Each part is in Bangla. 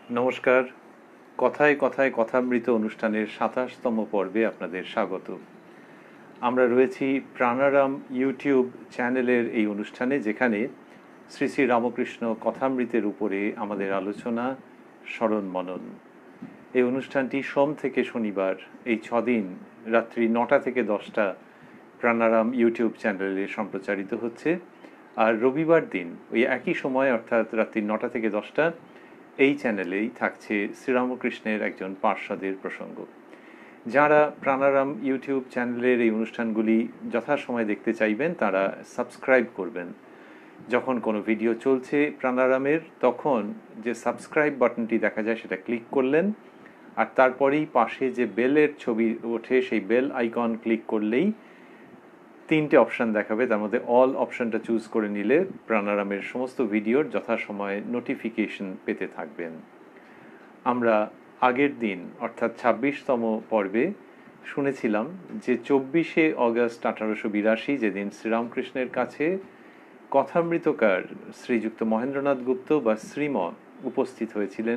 নমস্কার। কথায় কথায় কথামৃত অনুষ্ঠানের ২৭তম পর্বে আপনাদের স্বাগত। আমরা রয়েছি প্রাণারাম ইউটিউব চ্যানেলের এই অনুষ্ঠানে, যেখানে শ্রী শ্রী রামকৃষ্ণ কথামৃতের উপরে আমাদের আলোচনা, স্মরণ মনন। এই অনুষ্ঠানটি সোম থেকে শনিবার এই ৬ দিন রাত্রি ৯টা থেকে ১০টা প্রাণারাম ইউটিউব চ্যানেলে সম্প্রচারিত হচ্ছে। আর রবিবার দিন ওই একই সময় অর্থাৎ রাত্রি ৯টা থেকে ১০টা এই চ্যানেলেই থাকছে শ্রীরামকৃষ্ণের একজন পার্ষদের প্রসঙ্গ। যারা প্রাণারাম ইউটিউব চ্যানেলের এই অনুষ্ঠানগুলি যথাসময়ে দেখতে চাইবেন তারা সাবস্ক্রাইব করবেন। যখন কোনো ভিডিও চলছে প্রাণারামের, তখন যে সাবস্ক্রাইব বাটনটি দেখা যায় সেটা ক্লিক করলেন, আর তারপরেই পাশে যে বেলের ছবি ওঠে সেই বেল আইকন ক্লিক করলেই 3টে অপশান দেখাবে। তার মধ্যে অল অপশানটা চুজ করে নিলে প্রাণারামের সমস্ত ভিডিওর যথাসময়ে নোটিফিকেশন পেতে থাকবেন। আমরা আগের দিন অর্থাৎ ২৬তম পর্বে শুনেছিলাম যে ২৪শে অগস্ট ১৮৮২, যেদিন শ্রীরামকৃষ্ণের কাছে কথামৃতকার শ্রীযুক্ত মহেন্দ্রনাথ গুপ্ত বা শ্রীম উপস্থিত হয়েছিলেন।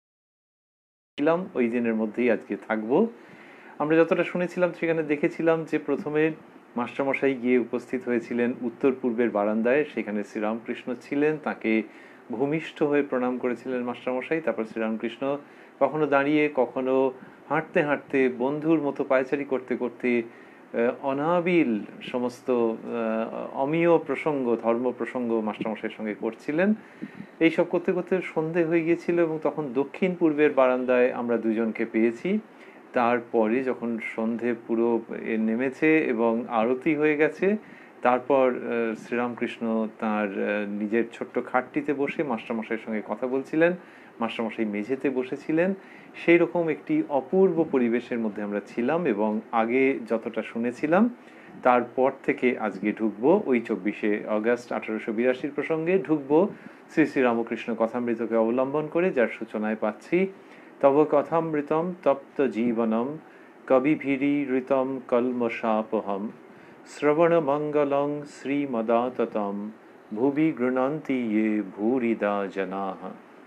ওই দিনের মধ্যেই আজকে থাকব। আমরা যতটা শুনেছিলাম সেখানে দেখেছিলাম যে প্রথমে মাস্টারমশাই গিয়ে উপস্থিত হয়েছিলেন উত্তর পূর্বের বারান্দায়। সেখানে শ্রীরামকৃষ্ণ ছিলেন, তাকে ভূমিষ্ঠ হয়ে প্রণাম করেছিলেন মাস্টারমশাই। তারপর শ্রীরামকৃষ্ণ কখনো দাঁড়িয়ে, কখনো হাঁটতে হাঁটতে, বন্ধুর মতো পায়চারি করতে করতে অনাবিল সমস্ত অমীয় প্রসঙ্গ, ধর্ম প্রসঙ্গ মাস্টারমশাইয়ের সঙ্গে করছিলেন। এইসব করতে করতে সন্ধে হয়ে গিয়েছিল এবং তখন দক্ষিণ পূর্বের বারান্দায় আমরা দুজনকে পেয়েছি। তারপরে যখন সন্ধে পুরো নেমেছে এবং আরতি হয়ে গেছে, তারপর শ্রীরামকৃষ্ণ তার নিজের ছোট্ট খাটটিতে বসে মাস্টারমশাইয়ের সঙ্গে কথা বলছিলেন। মাস্টারমশাই মেঝেতে বসেছিলেন। সেই রকম একটি অপূর্ব পরিবেশের মধ্যে আমরা ছিলাম এবং আগে যতটা শুনেছিলাম তারপর থেকে আজকে ঢুকবো ওই ২৪শে অগস্ট ১৮৮২ প্রসঙ্গে। ঢুকবো শ্রী শ্রী রামকৃষ্ণ কথামৃতকে অবলম্বন করে, যার সূচনায় পাচ্ছি তব কথামৃতম তপ্ত জীবনম কবিভিরীঋতম কলমশাপহম শ্রবণমঙ্গলং শ্রীমদাততম ভুবি গৃণন্তি ইয়ে ভূরিদা জনাঃ।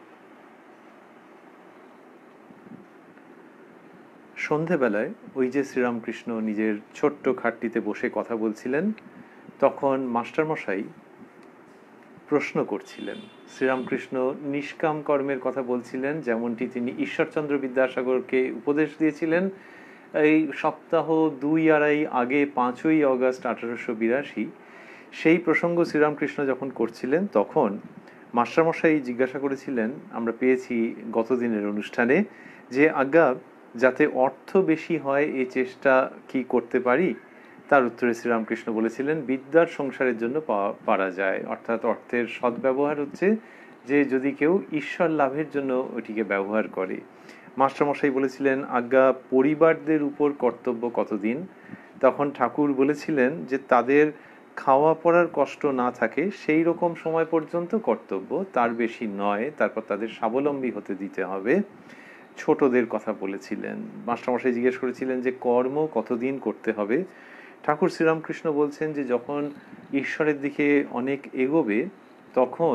সন্ধেবেলায় ওই যে শ্রীরামকৃষ্ণ নিজের ছোট্ট খাটটিতে বসে কথা বলছিলেন, তখন মাস্টারমশাই প্রশ্ন করছিলেন। শ্রীরামকৃষ্ণ নিষ্কাম কর্মের কথা বলছিলেন, যেমনটি তিনি ঈশ্বরচন্দ্র বিদ্যাসাগরকে উপদেশ দিয়েছিলেন এই সপ্তাহ ২-২.৫ আগে, ৫ই অগস্ট ১৮৮২। সেই প্রসঙ্গ শ্রীরামকৃষ্ণ যখন করছিলেন তখন মাস্টারমশাই জিজ্ঞাসা করেছিলেন, আমরা পেয়েছি গতদিনের অনুষ্ঠানে, যে আজ্ঞা যাতে অর্থ বেশি হয় এই চেষ্টা কি করতে পারি? তার উত্তরে শ্রীরামকৃষ্ণ বলেছিলেন, বিদ্যার সংসারের জন্য পারা যায়। অর্থাৎ অর্থের সদ্ব্যবহার হচ্ছে যে যদি কেউ ঈশ্বর লাভের জন্য ওটিকে ব্যবহার করে। মাস্টারমশাই বলেছিলেন, আজ্ঞা পরিবারদের উপর কর্তব্য কতদিন? তখন ঠাকুর বলেছিলেন যে তাদের খাওয়া পড়ার কষ্ট না থাকে সেই রকম সময় পর্যন্ত কর্তব্য, তার বেশি নয়। তারপর তাদের স্বাবলম্বী হতে দিতে হবে। ছোটদের কথা বলেছিলেন। মাস্টারমশাই জিজ্ঞেস করেছিলেন যে কর্ম কতদিন করতে হবে? ঠাকুর শ্রীরামকৃষ্ণ বলছেন যে যখন ঈশ্বরের দিকে অনেক এগোবে তখন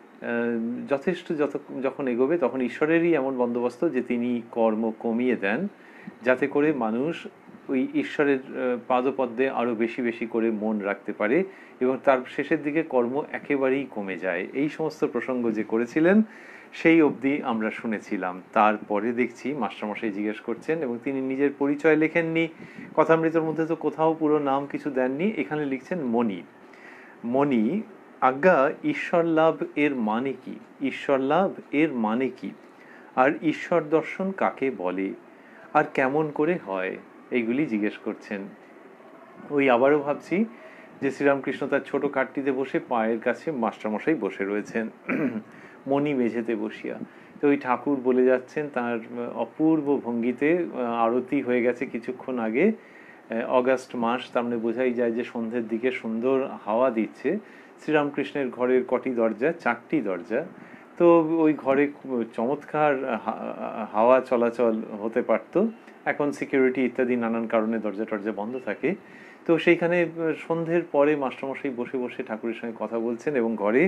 যথেষ্ট যখন এগোবে তখন ঈশ্বরেরই এমন বন্দোবস্ত যে তিনি কর্ম কমিয়ে দেন, যাতে করে মানুষ ওই ঈশ্বরের পাদপদ্মে আরও বেশি বেশি করে মন রাখতে পারে এবং তার শেষের দিকে কর্ম একেবারেই কমে যায়। এই সমস্ত প্রসঙ্গ যে করেছিলেন সেই অবধি আমরা শুনেছিলাম। তারপরে দেখছি মাস্টারমশাই জিজ্ঞেস করছেন এবং তিনি নিজের পরিচয় লেখেননি। কথামৃতের মধ্যে তো কোথাও পুরো নাম কিছু দেননি, এখানে লিখছেন মণি। মণি, আজ্ঞা ঈশ্বর লাভ এর মানে কি? ঈশ্বর লাভ এর মানে কি? আর ঈশ্বর দর্শন কাকে বলে? আর কেমন করে হয়? এইগুলি জিজ্ঞেস করছেন। ওই আবারও ভাবছি যে শ্রীরামকৃষ্ণ তার ছোট খাটটিতে বসে পায়ের কাছে মাস্টারমশাই বসে রয়েছেন, মণি মেঝেতে বসিয়া। তো ওই ঠাকুর বলে যাচ্ছেন তার অপূর্ব ভঙ্গিতে, আরতি হয়ে গেছে কিছুক্ষণ আগে, অগাস্ট মাস, তার মানে বোঝাই যায় যে সন্ধ্যের দিকে সুন্দর হাওয়া দিচ্ছে। শ্রীরামকৃষ্ণের ঘরের কটি দরজা? 4টি দরজা। তো ওই ঘরে চমৎকার হাওয়া চলাচল হতে পারত। এখন সিকিউরিটি ইত্যাদি নানান কারণে দরজা টরজা বন্ধ থাকে। তো সেইখানে সন্ধ্যের পরে মাস্টারমশাই বসে বসে ঠাকুরের সঙ্গে কথা বলছেন এবং ঘরে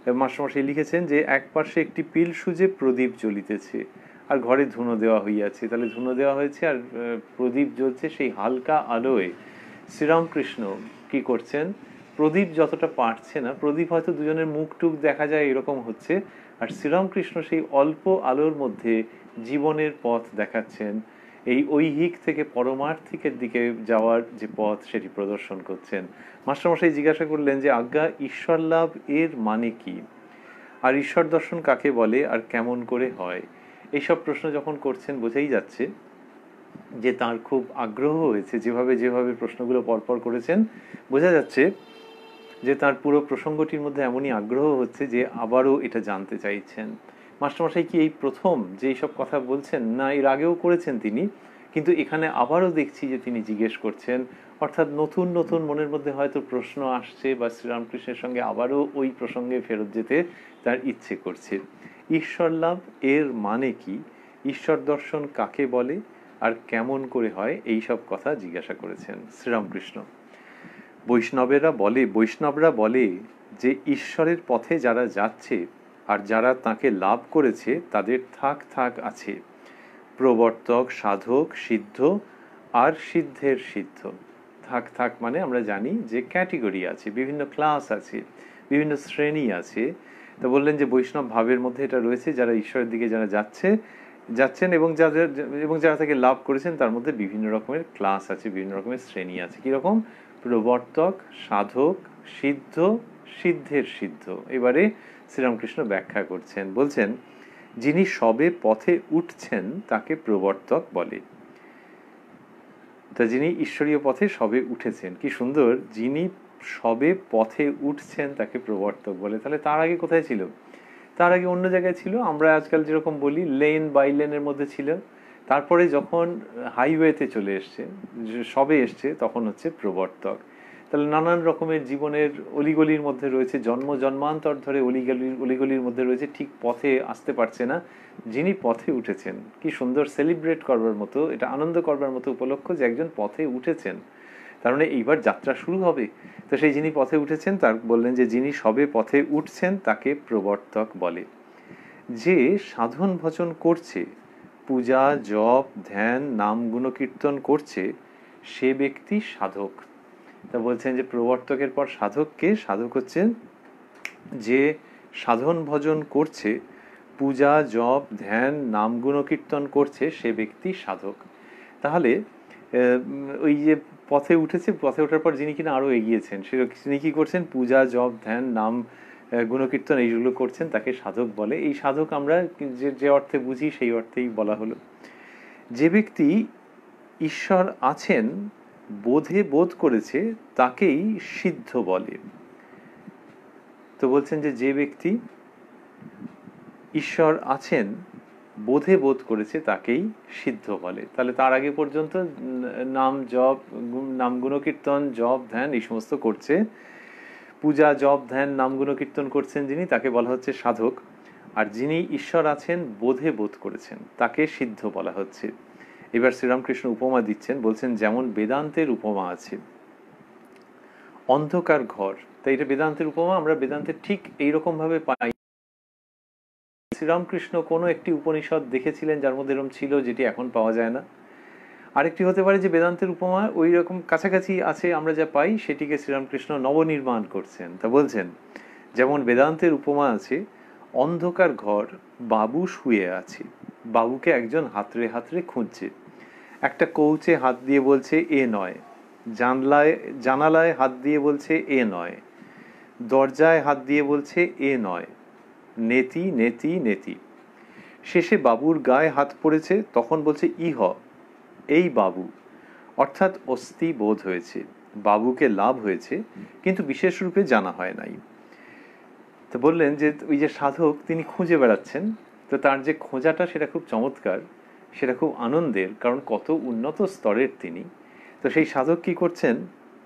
মাস্টারমশাই লিখেছেন যে এক পার্শ্বে একটি পিল সুজে প্রদীপ জ্বলিতেছে আর ঘরে ধুনো দেওয়া হইয়াছে। তাহলে ধুনো দেওয়া হয়েছে আর প্রদীপ জ্বলছে, সেই হালকা আলোয় শ্রীরামকৃষ্ণ কি করছেন, প্রদীপ যতটা পারছে না, প্রদীপ হয়তো দুজনের মুখ টুক দেখা যায় এরকম হচ্ছে, আর শ্রীরামকৃষ্ণ সেই অল্প আলোর মধ্যে জীবনের পথ দেখাচ্ছেন, এই ঐহিক থেকে পরমার্থিকের দিকে যাওয়ার যে পথ সেটি প্রদর্শন করছেন। মাস্টারমশাই জিজ্ঞাসা করলেন যে আজ্ঞা, ঈশ্বর লাভ এর মানে কি, আর ঈশ্বর দর্শন কাকে বলে, আর কেমন করে হয়? এইসব প্রশ্ন যখন করছেন বোঝাই যাচ্ছে যে তার খুব আগ্রহ হয়েছে। যেভাবে যেভাবে প্রশ্নগুলো পরপর করেছেন বোঝা যাচ্ছে যে তার পুরো প্রসঙ্গটির মধ্যে এমনই আগ্রহ হচ্ছে যে আবারও এটা জানতে চাইছেন। মাস্টারমশাই কি এই প্রথম যে এইসব কথা বলছেন, না এর আগেও করেছেন তিনি, কিন্তু এখানে আবারও দেখছি যে তিনি জিজ্ঞেস করছেন, অর্থাৎ নতুন নতুন মনের মধ্যে হয়তো প্রশ্ন আসছে বা শ্রীরামকৃষ্ণের সঙ্গে আবারও ওই প্রসঙ্গে ফেরত যেতে তার ইচ্ছে করছে। ঈশ্বর লাভ এর মানে কি, ঈশ্বর দর্শন কাকে বলে, আর কেমন করে হয়, এই সব কথা জিজ্ঞাসা করেছেন শ্রীরামকৃষ্ণ। বৈষ্ণবরা বলে যে ঈশ্বরের পথে যারা যাচ্ছে আর যারা তাকে লাভ করেছে তাদের থাক থাক আছে, প্রবর্তক, সাধক, সিদ্ধ আর সিদ্ধের সিদ্ধ। থাক থাক মানে আমরা জানি যে ক্যাটেগরি আছে, বিভিন্ন ক্লাস আছে, বিভিন্ন শ্রেণী আছে। তো বললেন যে বৈষ্ণব ভাবের মধ্যে এটা রয়েছে, যারা ঈশ্বরের দিকে যারা যাচ্ছেন এবং যারা তাকে লাভ করেছেন তার মধ্যে বিভিন্ন রকমের ক্লাস আছে, বিভিন্ন রকমের শ্রেণী আছে। কিরকম? প্রবর্তক, সাধক, সিদ্ধ, সিদ্ধের সিদ্ধ। এবারে শ্রীরামকৃষ্ণ ব্যাখ্যা করছেন, বলছেন যিনি সবে পথে উঠছেন তাকে প্রবর্তক বলে। তা যিনি ঈশ্বরীয় পথে সবে উঠেছেন, কি সুন্দর, যিনি সবে পথে উঠছেন তাকে প্রবর্তক বলে। তাহলে তার আগে কোথায় ছিল? তার আগে অন্য জায়গায় ছিল। আমরা আজকাল যেরকম বলি লেন বাই লেনের মধ্যে ছিল, তারপরে যখন হাইওয়েতে চলে এসছে, সবে এসছে, তখন হচ্ছে প্রবর্তক। তাহলে নানান রকমের জীবনের অলিগলির মধ্যে রয়েছে, জন্মান্তর ধরে অলিগলির মধ্যে রয়েছে, ঠিক পথে আসতে পারছে না। যিনি পথে উঠেছেন, কি সুন্দর সেলিব্রেট করবার মতো, এটা আনন্দ করবার মতো উপলক্ষ যে একজন পথে উঠেছেন, তার মানে এইবার যাত্রা শুরু হবে। তো সেই যিনি পথে উঠেছেন তার বললেন যে যিনি সবে পথে উঠছেন তাকে প্রবর্তক বলে। যে সাধন ভজন করছে, পূজা, জপ, ধ্যান, নাম, গুণকীর্তন করছে, সে ব্যক্তি সাধক। তা বলছেন যে প্রবর্তকের পর সাধককে, সাধক হচ্ছেন যে সাধন ভজন করছে, পূজা, জপ, ধ্যান, নাম, গুণকীর্তন করছে, সে ব্যক্তি সাধক। তাহলে ওই যে পথে উঠেছে, পথে ওঠার পর যিনি কিনা আরো এগিয়েছেন, তিনি কি করছেন? পূজা, জপ, ধ্যান, নাম, গুণকীর্তন এইগুলো করছেন, তাকে সাধক বলে। এই সাধক আমরা যে অর্থে বুঝি সেই অর্থেই বলা হলো। যে ব্যক্তি ঈশ্বর আছেন বোধ করেছে তাকেই সিদ্ধ বলে। তো বলছেন যে ব্যক্তি ঈশ্বর আছেন বোধ করেছে তাকেই সিদ্ধ বলে। তাহলে তার আগে পর্যন্ত নাম গুণকীর্তন, জপ, ধ্যান এই সমস্ত করছে, পূজা, জপ, ধ্যান, নাম, গুণকীর্তন করছেন যিনি, তাকে বলা হচ্ছে সাধক। আর যিনি ঈশ্বর আছেন বোধ করেছেন তাকে সিদ্ধ বলা হচ্ছে। এবার শ্রীরামকৃষ্ণ উপমা দিচ্ছেন, বলছেন যেমন বেদান্তের উপমা আছে অন্ধকার ঘর। তাই এটা বেদান্তের উপমা, আমরা বেদান্তের ঠিক এইরকম ভাবে পাই। শ্রীরামকৃষ্ণ কোনো একটি উপনিষদ দেখেছিলেন যার মধ্যে এরকম ছিল, যেটি এখন পাওয়া যায় না। আরেকটি হতে পারে যে বেদান্তের উপমা ওই রকম কাছাকাছি আছে, আমরা যা পাই সেটিকে শ্রীরামকৃষ্ণ নবনির্মাণ করছেন। তা বলছেন যেমন বেদান্তের উপমা আছে অন্ধকার ঘর, বাবু শুয়ে আছে, বাবুকে একজন হাতড়ে হাতড়ে খুঁজছে, একটা কৌচে হাত দিয়ে বলছে এ নয়, জানালায় হাত দিয়ে বলছে এ নয়, দরজায় হাত দিয়ে বলছে এ নয়, নেতি নেতি নেতি। শেষে বাবুর গায়ে হাত পড়েছে, তখন বলছে ইহ, এই বাবু, অর্থাৎ অস্থি বোধ হয়েছে, বাবুকে লাভ হয়েছে, কিন্তু বিশেষ রূপে জানা হয় নাই। তো বললেন যে ওই যে সাধক তিনি খুঁজে বেড়াচ্ছেন, তো তার যে খোঁজাটা সেটা খুব চমৎকার, সেটা খুব আনন্দের, কারণ কত উন্নত স্তরের তিনি। তো সেই সাধক কি করছেন,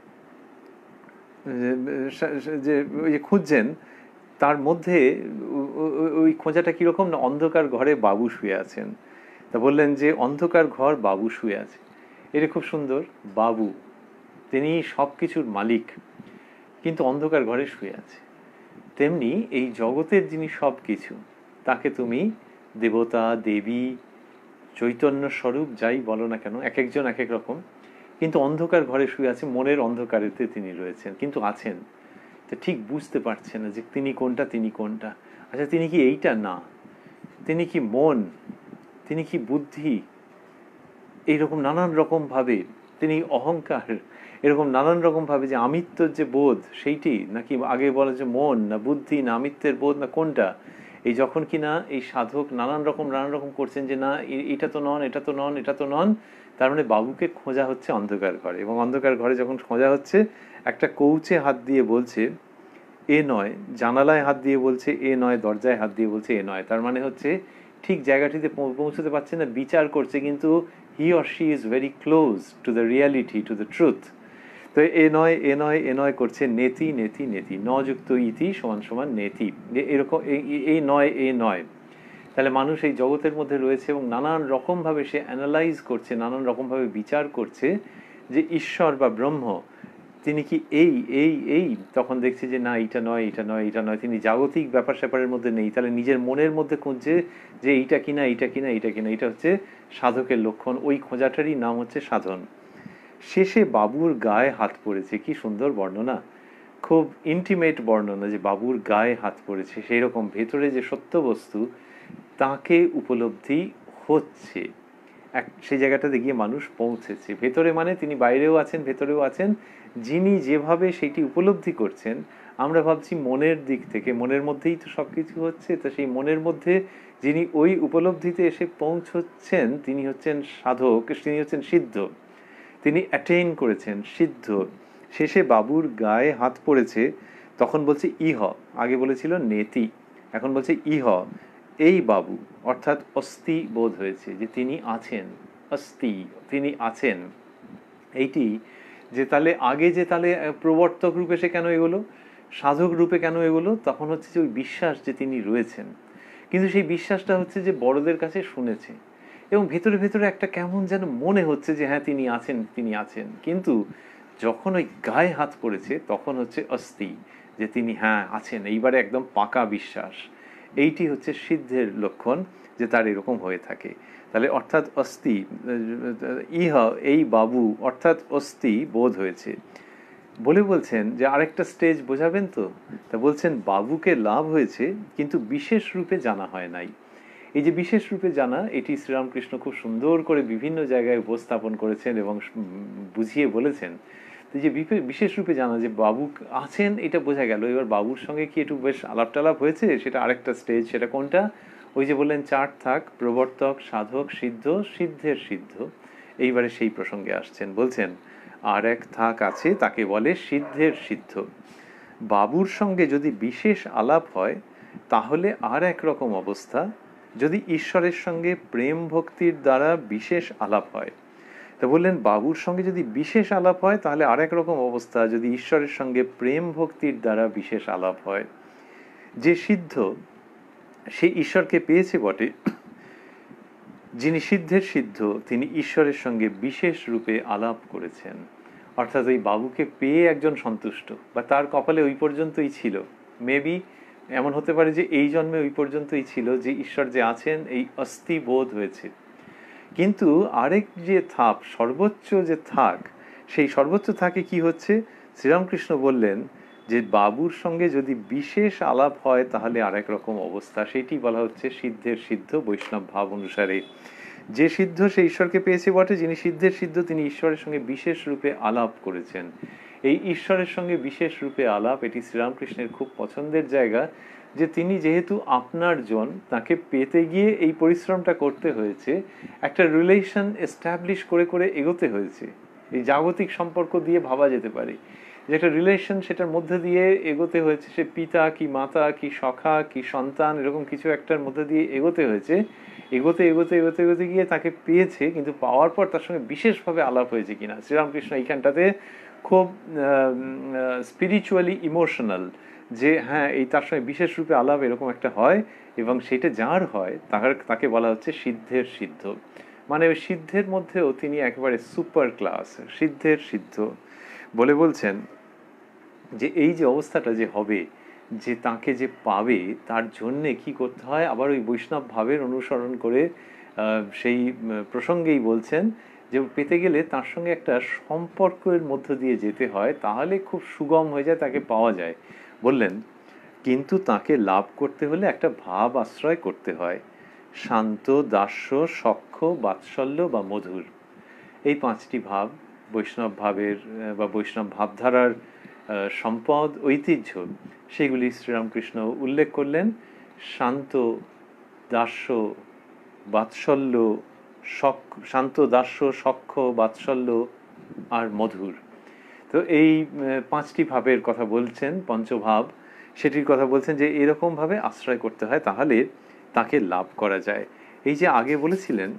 যে ওই যে খুঁজছেন, তার মধ্যে ওই খোঁজাটা কিরকম না, অন্ধকার ঘরে বাবু শুয়ে আছেন। তা বললেন যে অন্ধকার ঘর, বাবু শুয়ে আছে, এটা খুব সুন্দর। বাবু তিনি সব কিছুর মালিক, কিন্তু অন্ধকার ঘরে শুয়ে আছে। তেমনি এই জগতের যিনি সব কিছু, তাকে তুমি দেবতা, দেবী, চৈতন্য স্বরূপ যাই বলো না কেন, এক একজন এক এক রকম, কিন্তু অন্ধকার ঘরে শুয়ে আছে, মনের অন্ধকারেতে তিনি রয়েছেন, কিন্তু আছেন, তো ঠিক বুঝতে পারছেন না যে তিনি কোনটা, তিনি কোনটা। আচ্ছা, তিনি কি এইটা? না। তিনি কি মন? তিনি কি বুদ্ধি? এইরকম নানান রকম ভাবে তিনি অহংকার, এরকম নানান রকম ভাবে যে আমিত্বর যে বোধ, সেইটি নাকি আগে বলা যে মন না বুদ্ধি না আমিত্বের বোধ না কোনটা, এই যখন কিনা এই সাধক নানান রকম করছেন যে না এটা তো নন, এটা তো নন, এটা তো নন, তার মানে বাবুকে খোঁজা হচ্ছে অন্ধকার ঘরে। এবং অন্ধকার ঘরে যখন খোঁজা হচ্ছে, একটা কৌচে হাত দিয়ে বলছে এ নয়, জানালায় হাত দিয়ে বলছে এ নয়, দরজায় হাত দিয়ে বলছে এ নয়। তার মানে হচ্ছে ঠিক জায়গাটিতে পৌঁছতে পারছে না, বিচার করছে, কিন্তু he or she is very close to the reality, to the truth. তো এ নয়, এ নয়, এ নয় করছে, নেতি নেতি নেতি, ন যুক্ত ইতি সমান সমান নেতি, এরকম এই নয়, এ নয়। তাহলে মানুষ এই জগতের মধ্যে রয়েছে এবং নানান রকমভাবে সে অ্যানালাইজ করছে, নানান রকমভাবে বিচার করছে যে ঈশ্বর বা ব্রহ্ম তিনি কি এই এই এই, তখন দেখছে যে না এইটা নয়, এটা নয়, এটা নয়, তিনি জাগতিক ব্যাপার স্যাপারের মধ্যে নেই। তাহলে নিজের মনের মধ্যে খুঁজছে যে এইটা কিনা, এইটা কিনা, এইটা কিনা। এটা হচ্ছে সাধকের লক্ষণ, ওই খোঁজাটারই নাম হচ্ছে সাধন। শেষে বাবুর গায়ে হাত পড়েছে, কি সুন্দর বর্ণনা, খুব ইন্টিমেট বর্ণনা, যে বাবুর গায়ে হাত পড়েছে, সেই রকম ভেতরে যে সত্য বস্তু তাকে উপলব্ধি হচ্ছে, সেই জায়গাটাতে গিয়ে মানুষ পৌঁছেছে। ভেতরে মানে তিনি বাইরেও আছেন, ভেতরেও আছেন, যিনি যেভাবে সেইটি উপলব্ধি করছেন। আমরা ভাবছি মনের দিক থেকে, মনের মধ্যেই তো সব কিছু হচ্ছে, তো সেই মনের মধ্যে যিনি ওই উপলব্ধিতে এসে পৌঁছচ্ছেন তিনি হচ্ছেন সাধক, তিনি হচ্ছেন সিদ্ধ, তিনি অ্যাটেইন করেছেন সিদ্ধ। শেষে বাবুর গায়ে হাত পড়েছে, তখন বলছে ইহ, আগে বলেছিল নেতি, এখন বলছে ইহ, এই বাবু, অর্থাৎ অস্থি বোধ হয়েছে যে তিনি আছেন, অস্থি, তিনি আছেন। এইটি যে তাহলে আগে যে তাহলে প্রবর্তক রূপে সে কেন এগোলো, সাধক রূপে কেন এগোলো, তখন হচ্ছে যে ওই বিশ্বাস যে তিনি রয়েছেন, কিন্তু সেই বিশ্বাসটা হচ্ছে যে বড়দের কাছে শুনেছে এবং ভেতরে ভেতরে একটা কেমন যেন মনে হচ্ছে যে হ্যাঁ তিনি আছেন, তিনি আছেন। কিন্তু যখন ওই গায়ে হাত পড়েছে তখন হচ্ছে অস্থি, যে তিনি হ্যাঁ আছেন, এইবারে একদম পাকা বিশ্বাস। এইটি হচ্ছে সিদ্ধের লক্ষণ, যে তার এরকম হয়ে থাকে। তাহলে অর্থাৎ অস্থি ইহ, এই বাবু অর্থাৎ অস্থি বোধ হয়েছে। বলে বলছেন যে আরেকটা স্টেজ বোঝাবেন তো, তা বলছেন বাবুকে লাভ হয়েছে কিন্তু বিশেষ রূপে জানা হয় নাই। এই যে বিশেষ রূপে জানা, এটি শ্রীরামকৃষ্ণ খুব সুন্দর করে বিভিন্ন জায়গায় উপস্থাপন করেছেন এবং বুঝিয়ে বলেছেন। তো যে বিশেষ রূপে জানা, যে বাবু আছেন এটা বোঝা গেল, এবার বাবুর সঙ্গে কি একটু বেশ আলাপ টালাপ হয়েছে, সেটা আরেকটা স্টেজ। সেটা কোনটা? ওই যে বললেন চার থাক, প্রবর্তক, সাধক, সিদ্ধ, সিদ্ধের সিদ্ধ। এইবারে সেই প্রসঙ্গে আসছেন, বলছেন আর এক থাক আছে, তাকে বলে সিদ্ধের সিদ্ধ। বাবুর সঙ্গে যদি বিশেষ আলাপ হয় তাহলে আর এক রকম অবস্থা, যদি ঈশ্বরের সঙ্গে প্রেম ভক্তির দ্বারা বিশেষ আলাপ হয়। তা বললেন বাবুর সঙ্গে যদি বিশেষ আলাপ হয় তাহলে আর এক রকম অবস্থা, যদি ঈশ্বরের সঙ্গে প্রেম ভক্তির দ্বারা বিশেষ আলাপ হয়। যে সিদ্ধ সে ঈশ্বরকে পেয়েছে বটে, যিনি সিদ্ধের সিদ্ধ তিনি ঈশ্বরের সঙ্গে বিশেষ রূপে আলাপ করেছেন। অর্থাৎ ওই বাবুকে পেয়ে একজন সন্তুষ্ট, বা তার কপালে ওই পর্যন্তই ছিল, মেবি এমন হতে পারে যে এই জন্মে ওই পর্যন্তই ছিল, যে ঈশ্বর যে আছেন এই অস্থি বোধ হয়েছে। কিন্তু আরেক যে থাপ, সর্বোচ্চ যে থাক, সেই সর্বোচ্চ থাকে কি হচ্ছে, শ্রীরামকৃষ্ণ বললেন যে বাবুর সঙ্গে যদি বিশেষ আলাপ হয় তাহলে আরেক রকম অবস্থা, সেইটি বলা হচ্ছে সিদ্ধের সিদ্ধ বৈষ্ণব ভাব অনুসারে। যে সিদ্ধ সে ঈশ্বরকে পেয়েছে বটে, যিনি সিদ্ধের সিদ্ধ তিনি ঈশ্বরের সঙ্গে বিশেষ রূপে আলাপ করেছেন। এই ঈশ্বরের সঙ্গে বিশেষ রূপে আলাপ, এটি শ্রীরামকৃষ্ণের খুব পছন্দের জায়গা, যে তিনি যেহেতু আপনার জন, তাকে পেতে গিয়ে এই পরিশ্রমটা করতে হয়েছে, একটা রিলেশন এস্টাবলিশ করে করে এগোতে হয়েছে। এই জাগতিক সম্পর্ক দিয়ে ভাবা যেতে পারে যে একটা রিলেশন, সেটার মধ্যে দিয়ে এগোতে হয়েছে, সে পিতা কি মাতা কি সখা কি সন্তান, এরকম কিছু একটার মধ্যে দিয়ে এগোতে হয়েছে। এগোতে এগোতে এগোতে এগোতে গিয়ে তাকে পেয়েছে, কিন্তু পাওয়ার পর তার সঙ্গে বিশেষভাবে আলাপ হয়েছে কিনা। শ্রীরামকৃষ্ণ এইখানটাতে খুব স্পিরিচুয়ালি ইমোশনাল, যে হ্যাঁ এই তার সঙ্গে বিশেষ রূপে আলাপ এরকম একটা হয়, এবং সেটা যার হয় তাকে বলা হচ্ছে সিদ্ধের সিদ্ধ। মানে ওই সিদ্ধের মধ্যেও তিনি একেবারে সুপার ক্লাস, সিদ্ধের সিদ্ধ। বলে বলছেন যে এই যে অবস্থাটা যে হবে, যে তাকে যে পাবে তার জন্যে কি করতে হয়, আবার ওই বৈষ্ণব ভাবের অনুসরণ করে সেই প্রসঙ্গেই বলছেন যে পেতে গেলে তার সঙ্গে একটা সম্পর্কের মধ্য দিয়ে যেতে হয়, তাহলে খুব সুগম হয়ে যায়, তাকে পাওয়া যায়। বললেন কিন্তু তাকে লাভ করতে হলে একটা ভাব আশ্রয় করতে হয়, শান্ত, দাস্য, সখ্য, বাৎসল্য বা মধুর। এই 5টি ভাব বৈষ্ণব ভাবের বা বৈষ্ণব ভাবধারার সম্পদ, ঐতিহ্য, সেগুলি শ্রীরামকৃষ্ণ উল্লেখ করলেন। শান্ত, দাস্য, বাৎসল্য, শান্ত, দাস্য, সখ্য, বাৎসল্য আর মধুর। তো এই 5টি ভাবের কথা বলছেন, পঞ্চভাব, সেটির কথা বলছেন যে এরকমভাবে আশ্রয় করতে হয়, তাহলে তাকে লাভ করা যায়। এই যে আগে বলেছিলেন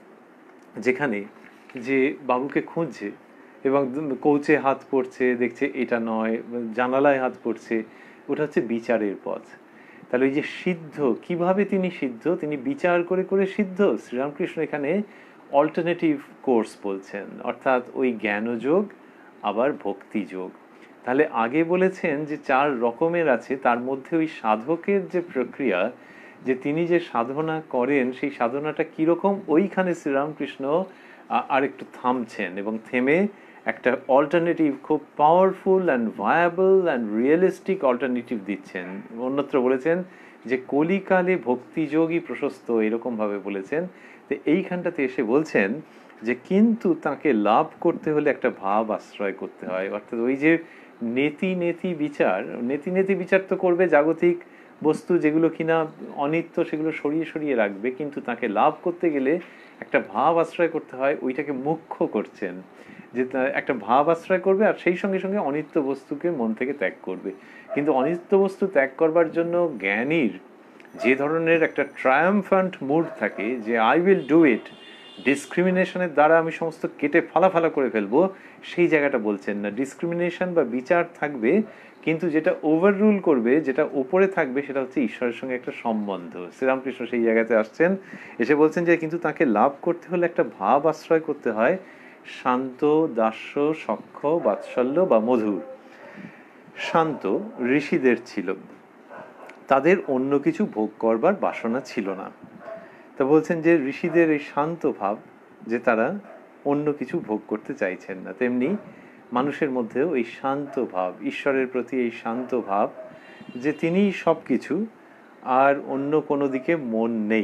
যেখানে যে বাবুকে খুঁজছে এবং কৌচে হাত পড়ছে, দেখছে এটা নয়, জানালায় হাত পড়ছে, ওটা হচ্ছে বিচারের পথ। তাহলে ওই যে সিদ্ধ, কিভাবে তিনি সিদ্ধ, তিনি বিচার করে করে সিদ্ধ। শ্রীরামকৃষ্ণ এখানে অল্টারনেটিভ কোর্স বলছেন, অর্থাৎ ওই জ্ঞানযোগ আবার ভক্তিযোগ। তাহলে আগে বলেছেন যে 4 রকমের আছে, তার মধ্যে ওই সাধকের যে প্রক্রিয়া, যে তিনি যে সাধনা করেন সেই সাধনাটা কিরকম, ওইখানে শ্রীরামকৃষ্ণ আর একটু থামছেন এবং থেমে একটা অল্টারনেটিভ, খুব powerful and viable and realistic alternative দিচ্ছেন। অন্যত্র বলেছেন যে কলিকালে ভক্তিযোগই প্রশস্ত, এরকমভাবে বলেছেন। তো এইখানটাতে এসে বলছেন যে কিন্তু তাকে লাভ করতে হলে একটা ভাব আশ্রয় করতে হয়, অর্থাৎ ওই যে নেতি নেতি বিচার, নেতি নেতি বিচার তো করবে জাগতিক বস্তু যেগুলো কিনা অনিত্য, সেগুলো সরিয়ে সরিয়ে রাখবে, কিন্তু তাকে লাভ করতে গেলে একটা ভাব আশ্রয় করতে হয়, ওইটাকে মুখ্য করছেন, যে একটা ভাব আশ্রয় করবে আর সেই সঙ্গে সঙ্গে অনিত্য বস্তুকে মন থেকে ত্যাগ করবে। কিন্তু অনিত্য বস্তু ত্যাগ করবার জন্য জ্ঞানীর যে ধরনের একটা ট্রায়াম্ফান্ট মুড থাকে, যে আই উইল ডু ইট, ডিসক্রিমিনেশনের দ্বারা আমি সমস্ত কেটে ফালা করে ফেলবো, সেই জায়গাটা বলছেন না। ডিসক্রিমিনেশন বা বিচার থাকবে, কিন্তু যেটা ওভাররুল করবে, যেটা ওপরে থাকবে, সেটা হচ্ছে ঈশ্বরের সঙ্গে একটা সম্বন্ধ। শ্রীরামকৃষ্ণ সেই জায়গাতে আসছেন, এসে বলছেন যে কিন্তু তাকে লাভ করতে হলে একটা ভাব আশ্রয় করতে হয়, শান্ত, দাস্য, সখ্য, বাৎসল্য বা মধুর। শান্ত ঋষিদের ছিল, তাদের অন্য কিছু ভোগ করবার বাসনা ছিল না। তা বলছেন যে ঋষিদের এই শান্ত ভাব, যে তারা অন্য কিছু ভোগ করতে চাইছেন না, তেমনি মানুষের মধ্যেও এই শান্ত ভাব, ঈশ্বরের প্রতি এই শান্ত ভাব, যে তিনি সব কিছু আর অন্য কোনো দিকে মন নেই।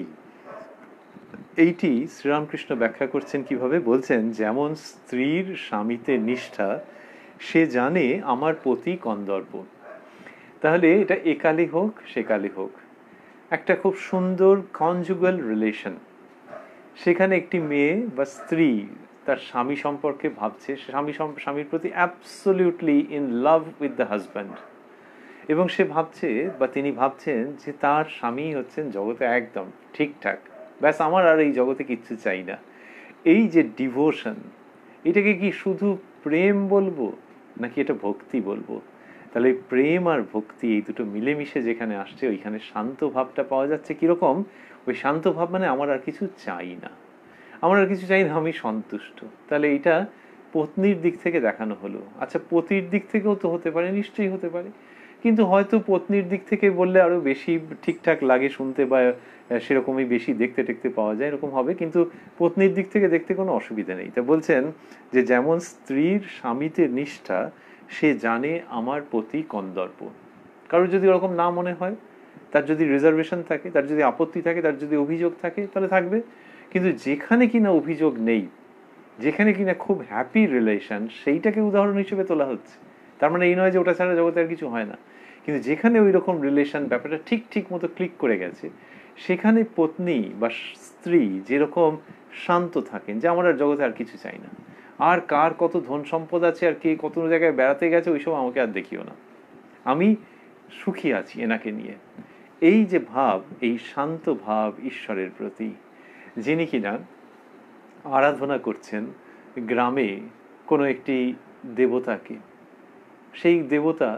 এইটি শ্রীরামকৃষ্ণ ব্যাখ্যা করছেন কিভাবে, বলছেন যেমন স্ত্রীর স্বামীতে নিষ্ঠা, সে জানে আমার পতি কন্দর্প। তাহলে এটা একালে হোক সেকালে হোক, একটা খুব সুন্দর কনজুগাল রিলেশন, সেখানে একটি মেয়ে বা স্ত্রী তার স্বামী সম্পর্কে ভাবছে, স্বামীর প্রতি absolutely in love with the husband, এবং সে ভাবছে বা তিনি ভাবছেন যে তার স্বামী হচ্ছেন জগতে একদম ঠিকঠাক, ব্যাস আমার আর এই জগতে কিচ্ছু চাই না। এই যে ডিভোশন, এটাকে কি শুধু প্রেম বলবো নাকি এটা ভক্তি বলবো? তাহলে প্রেম আর ভক্তি এই দুটো মিলেমিশে যেখানে আসছে, ওইখানে শান্ত ভাবটা পাওয়া যাচ্ছে। কিরকম? ওই শান্ত ভাব মানে আমার আর কিছু চাই না, আমার আর কিছু চাই না, আমি সন্তুষ্ট। তাহলে এটা পত্নীর দিক থেকে দেখানো হলো। আচ্ছা, পতির দিক থেকেও তো হতে পারে, নিশ্চয়ই হতে পারে, কিন্তু হয়তো পত্নীর দিক থেকে বললে আরো বেশি ঠিকঠাক লাগে শুনতে, বা সেরকমই বেশি দেখতে টেকতে পাওয়া যায়, এরকম হবে। কিন্তু পত্নীর দিক থেকে দেখতে কোনো অসুবিধা নেই। তা বলছেন যে যেমন স্ত্রীর স্বামীতে নিষ্ঠা, সে জানে আমার পতি কন্দর্প। কারোর যদি ওরকম না মনে হয়, তার যদি রিজার্ভেশন থাকে, তার যদি আপত্তি থাকে, তার যদি অভিযোগ থাকে, তাহলে থাকবে। কিন্তু যেখানে কিনা অভিযোগ নেই, যেখানে কিনা খুব হ্যাপি রিলেশন, সেইটাকে উদাহরণ হিসেবে তোলা হচ্ছে। তার মানে এই নয় যে ওটা ছাড়া জগতে আর কিছু হয় না। কিন্তু যেখানে ওই রকম রিলেশন, ব্যাপারটা ঠিক মতো ক্লিক করে গেছে, সেখানে পত্নী বা স্ত্রী যেরকম শান্ত থাকেন, যে আমার আর জগতে আর কিছু চাই না, আর কার কত ধন সম্পদ আছে, আর কে কত জায়গায় বেড়াতে গেছে, ওইসব আমাকে আর দেখিও না, আমি সুখী আছি এনাকে নিয়ে। এই যে ভাব, এই শান্ত ভাব ঈশ্বরের প্রতি, যিনি কিনা আরাধনা করছেন গ্রামে কোনো একটি দেবতাকে, সেই দেবতা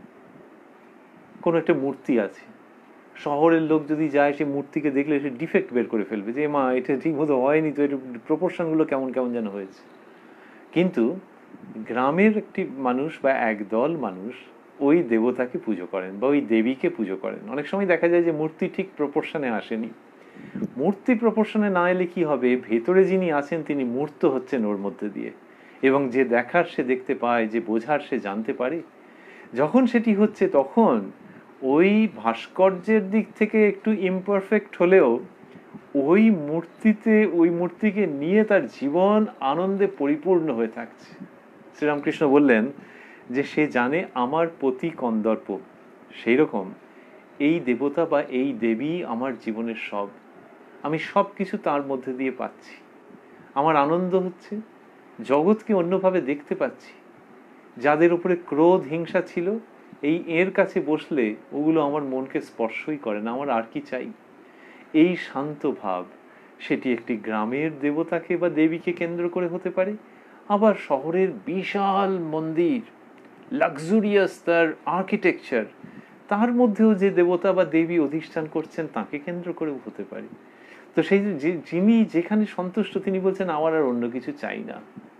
কোনো একটা মূর্তি আছে, শহরের লোক যদি যায় সে মূর্তিকে দেখলে সে ডিফেক্ট বের করে ফেলবে, যে মা এটা ঠিক মতো হয়নি তো, এটা প্রপোর্শনগুলো কেমন কেমন যেন হয়েছে। কিন্তু গ্রামের একটি মানুষ বা একদল মানুষ ওই দেবতাকে পুজো করেন বা ওই দেবীকে পুজো করেন। অনেক সময় দেখা যায় যে মূর্তি ঠিক প্রপোর্শনে আসেনি। মূর্তি প্রপোর্শনে না এলে কি হবে, ভেতরে যিনি আছেন তিনি মূর্ত হচ্ছেন ওর মধ্যে দিয়ে, এবং যে দেখার সে দেখতে পায়, যে বোঝার সে জানতে পারে। যখন সেটি হচ্ছে তখন ওই ভাস্কর্যের দিক থেকে একটু ইমপারফেক্ট হলেও ওই মূর্তিতে, ওই মূর্তিকে নিয়ে তার জীবন আনন্দে পরিপূর্ণ হয়ে থাকছে। শ্রীরামকৃষ্ণ বললেন যে সে জানে আমার পতি কন্দর্প, সেই রকম এই দেবতা বা এই দেবী আমার জীবনের সব, আমি সব কিছু তার মধ্যে দিয়ে পাচ্ছি, আমার আনন্দ হচ্ছে, জগৎকে অন্যভাবে দেখতে পাচ্ছি। যাদের উপরে ক্রোধ হিংসা ছিল, এই এর কাছে বসলে ওগুলো আমার মনকে স্পর্শই করে না, আমার আর কি চাই। এই শান্ত ভাব, সেটি একটি গ্রামের দেবতাকে বা দেবীকে কেন্দ্র করে হতে পারে, আবার শহরের বিশাল মন্দির, লাক্সুরিয়াস তার আর্কিটেকচার, তার মধ্যেও যে দেবতা বা দেবী অধিষ্ঠান করছেন তাকে কেন্দ্র করেও হতে পারে। তো সেই যিনি যেখানে সন্তুষ্ট তিনি বলছেন আমার আর অন্য কিছু চাই না,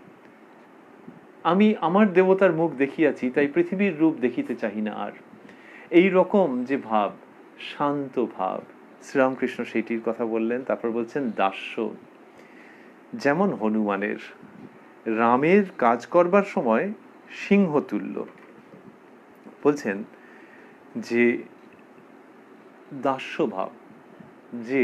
আমি আমার দেবতার মুখ দেখিয়াছি, তাই পৃথিবীর রূপ দেখিতে চাই না আর। এই রকম যে ভাব, শান্ত ভাব, শ্রীরামকৃষ্ণ সেইটির কথা বললেন। তারপর বলছেন দাস্য, যেমন হনুমানের রামের কাজ করবার সময় সিংহতুল্য। বলছেন যে দাস্য ভাব, যে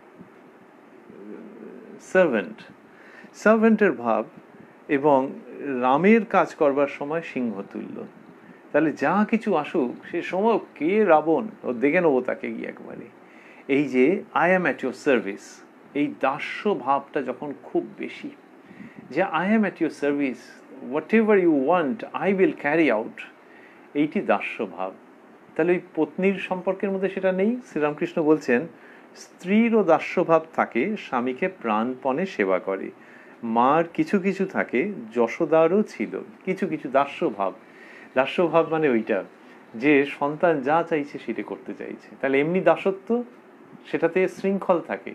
সার্ভেন্টের ভাব, এবং রামের কাজ করবার সময় সিংহতুল্য। তাহলে যা কিছু আসুক সে সময় কে রাবণ, ও দেখে নেবো তাকে গিয়ে একবারে। এই যে I am at your service, এই দাস্য ভাবটা যখন খুব বেশি, যে I am at your service, whatever you want I will carry out, এইটি দাস্য ভাব। তাহলে ওই পত্নীর সম্পর্কের মধ্যে সেটা নেই। শ্রীরামকৃষ্ণ বলছেন স্ত্রীরও দাস্য ভাব থাকে, স্বামীকে প্রাণপণে সেবা করে। মার কিছু কিছু থাকে, যশোদারও ছিল কিছু কিছু দাস্য ভাব। দাস্য ভাব মানে ওইটা যে সন্তান যা চাইছে সেটা করতে চাইছে, তাহলে এমনি দাসত্ব, সেটাতে শৃঙ্খল থাকে,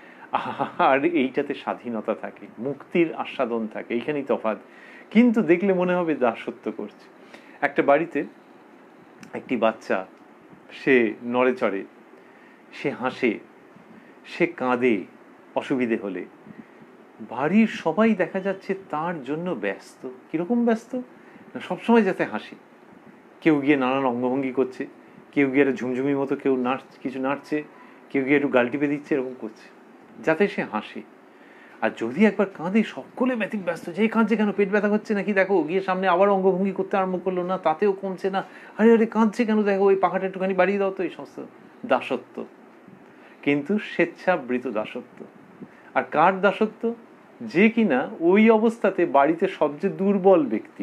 আর এইটাতে স্বাধীনতা থাকে, মুক্তির আস্বাদন থাকে, এইখানেই তফাৎ। কিন্তু দেখলে মনে হবে দাসত্ব করছে। একটা বাড়িতে একটি বাচ্চা, সে নড়ে চড়ে, সে হাসে, সে কাঁদে অসুবিধে হলে, বাড়ির সবাই দেখা যাচ্ছে তার জন্য ব্যস্ত। কিরকম ব্যস্ত? সবসময় যাতে হাসি। কেউ গিয়ে নানান অঙ্গভঙ্গি করছে, কেউ গিয়ে একটা ঝুমঝুমি মতো কেউ কিছু নাড়ছে, কেউ গিয়ে একটু গাল টিপে দিচ্ছে, এরকম করছে যাতে সে হাসে। আর যদি একবার কাঁদে, সকলে ব্যতিক ব্যস্ত, যে কাঁদছে কেন, পেট ব্যথা হচ্ছে নাকি, দেখো গিয়ে সামনে আবার অঙ্গভঙ্গি করতে আরম্ভ করলো, না তাতেও কমছে না, আরে আরে কাঁদছে কেন, দেখো ওই পাখাটা একটুখানি বাড়িয়ে দাও তো, এই সমস্ত দাসত্ব। কিন্তু স্বেচ্ছাবৃত দাসত্ব। আর কার দাসত্ব? যে কিনা ওই অবস্থাতে বাড়িতে সবচেয়ে দুর্বল ব্যক্তি,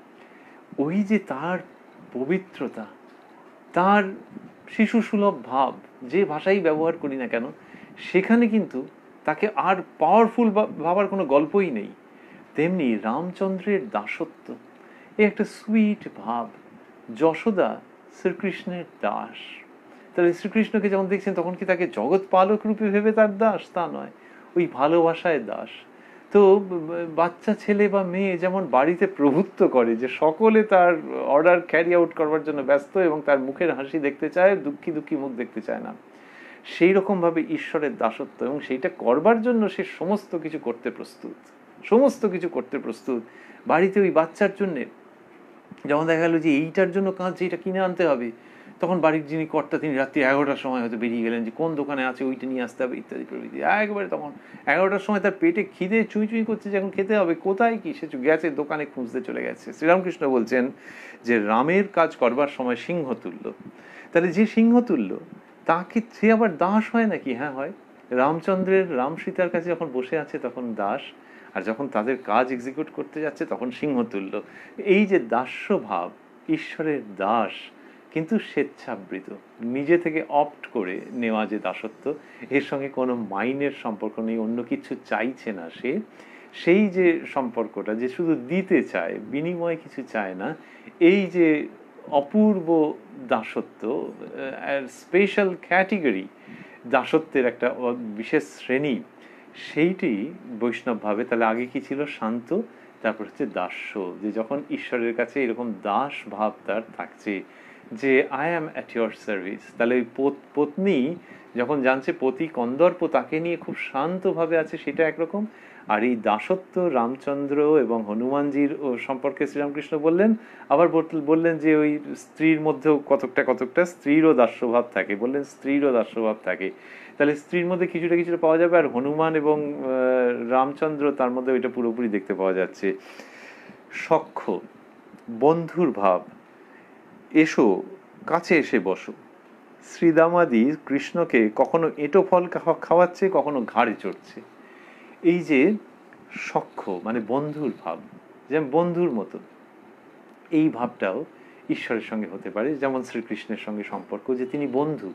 ওই যে তার পবিত্রতা, তার শিশু সুলভ ভাব, যে ভাষাই ব্যবহার করি না কেন, সেখানে কিন্তু তাকে আর পাওয়ারফুল ভাবার কোনো গল্পই নেই। তেমনি রামচন্দ্রের দাসত্ব, এই একটা সুইট ভাব। যশোদা শ্রীকৃষ্ণের দাস, তাহলে শ্রীকৃষ্ণকে যখন দেখছেন তখন কি তাকে জগৎ পালক রূপে ভেবে তার দাস? তা নয়, ওই ভালোবাসায় দাস। তো বাচ্চা ছেলে বা মেয়ে যেমন বাড়িতে প্রভুত্ব করে, যে সকলে তার অর্ডার ক্যারি আউট করবার জন্য ব্যস্ত এবং তার মুখের হাসি দেখতে চায়, দুঃখী দুঃখী মুখ দেখতে চায় না, সেই রকম ভাবে ঈশ্বরের দাসত্ব, এবং সেইটা করবার জন্য সে সমস্ত কিছু করতে প্রস্তুত, সমস্ত কিছু করতে প্রস্তুত। বাড়িতে ওই বাচ্চার জন্যে যখন দেখা গেল যে এইটার জন্য কাঁদছে, এটা কিনে আনতে হবে, তখন বাড়ির যিনি কর্তা তিনি রাত্রি 11টার সময় হয়তো বেরিয়ে গেলেন যে কোন দোকানে আছে ওইটা নিয়ে আসতে হবে ইত্যাদি প্রভৃতি। একবারে তখন 11টার সময় তার পেটে খিদে চুই চুই করছে যে এখন খেতে হবে, কোথায় কি, সে গেছে দোকানে খুঁজতে চলে গেছে। শ্রীরামকৃষ্ণ বলছেন যে রামের কাজ করবার সময় সিংহতুল্য। তাহলে যে সিংহতুল্য, তাকে সে আবার দাস হয় নাকি? হ্যাঁ হয়। রামচন্দ্রের, রাম সীতার কাছে যখন বসে আছে তখন দাস, আর যখন তাদের কাজ এক্সিকিউট করতে যাচ্ছে তখন সিংহতুল্য। এই যে দাস্য ভাব, ঈশ্বরের দাস কিন্তু স্বেচ্ছাবৃত, নিজে থেকে অপ্ট করে নেওয়া যে দাসত্ব, এর সঙ্গে কোনো মাইনের সম্পর্ক নেই, অন্য কিছু চাইছে না সে। সেই যে সম্পর্কটা, যে শুধু দিতে চায়, বিনিময় কিছু চায় না, এই যে অপূর্ব দাসত্ব, স্পেশাল ক্যাটেগরি দাসত্বের একটা বিশেষ শ্রেণী, সেইটি বৈষ্ণব ভাবে। তাহলে আগে কি ছিল? শান্ত, তারপর হচ্ছে দাস্য, যে যখন ঈশ্বরের কাছে এরকম দাস ভাব তার থাকছে, যে I am at your service, তাহলে ওই পত্নী যখন জানছে পতি কন্দর্প তাকে নিয়ে খুব শান্তভাবে আছে, সেটা একরকম। আর এই দাসত্ব রামচন্দ্র এবং হনুমানজির সম্পর্কে শ্রীরামকৃষ্ণ বললেন, আবার বললেন যে ওই স্ত্রীর মধ্যেও কতকটা স্ত্রীরও দাস্যভাব থাকে, বললেন স্ত্রীরও দাস্যভাব থাকে, তাহলে স্ত্রীর মধ্যে কিছুটা কিছুটা পাওয়া যাবে। আর হনুমান এবং রামচন্দ্র তার মধ্যে ওইটা পুরোপুরি দেখতে পাওয়া যাচ্ছে। সখ্য, বন্ধুর ভাব, এসো কাছে এসে বসো। শ্রীদামাদি কৃষ্ণকে কখনো এঁটো ফল খাওয়াচ্ছে, কখনো ঘাড়ে চড়ছে। এই যে সখ্য মানে বন্ধুর ভাব, যেমন বন্ধুর মতো, এই ভাবটাও ঈশ্বরের সঙ্গে হতে পারে। যেমন শ্রীকৃষ্ণের সঙ্গে সম্পর্ক, যে তিনি বন্ধু,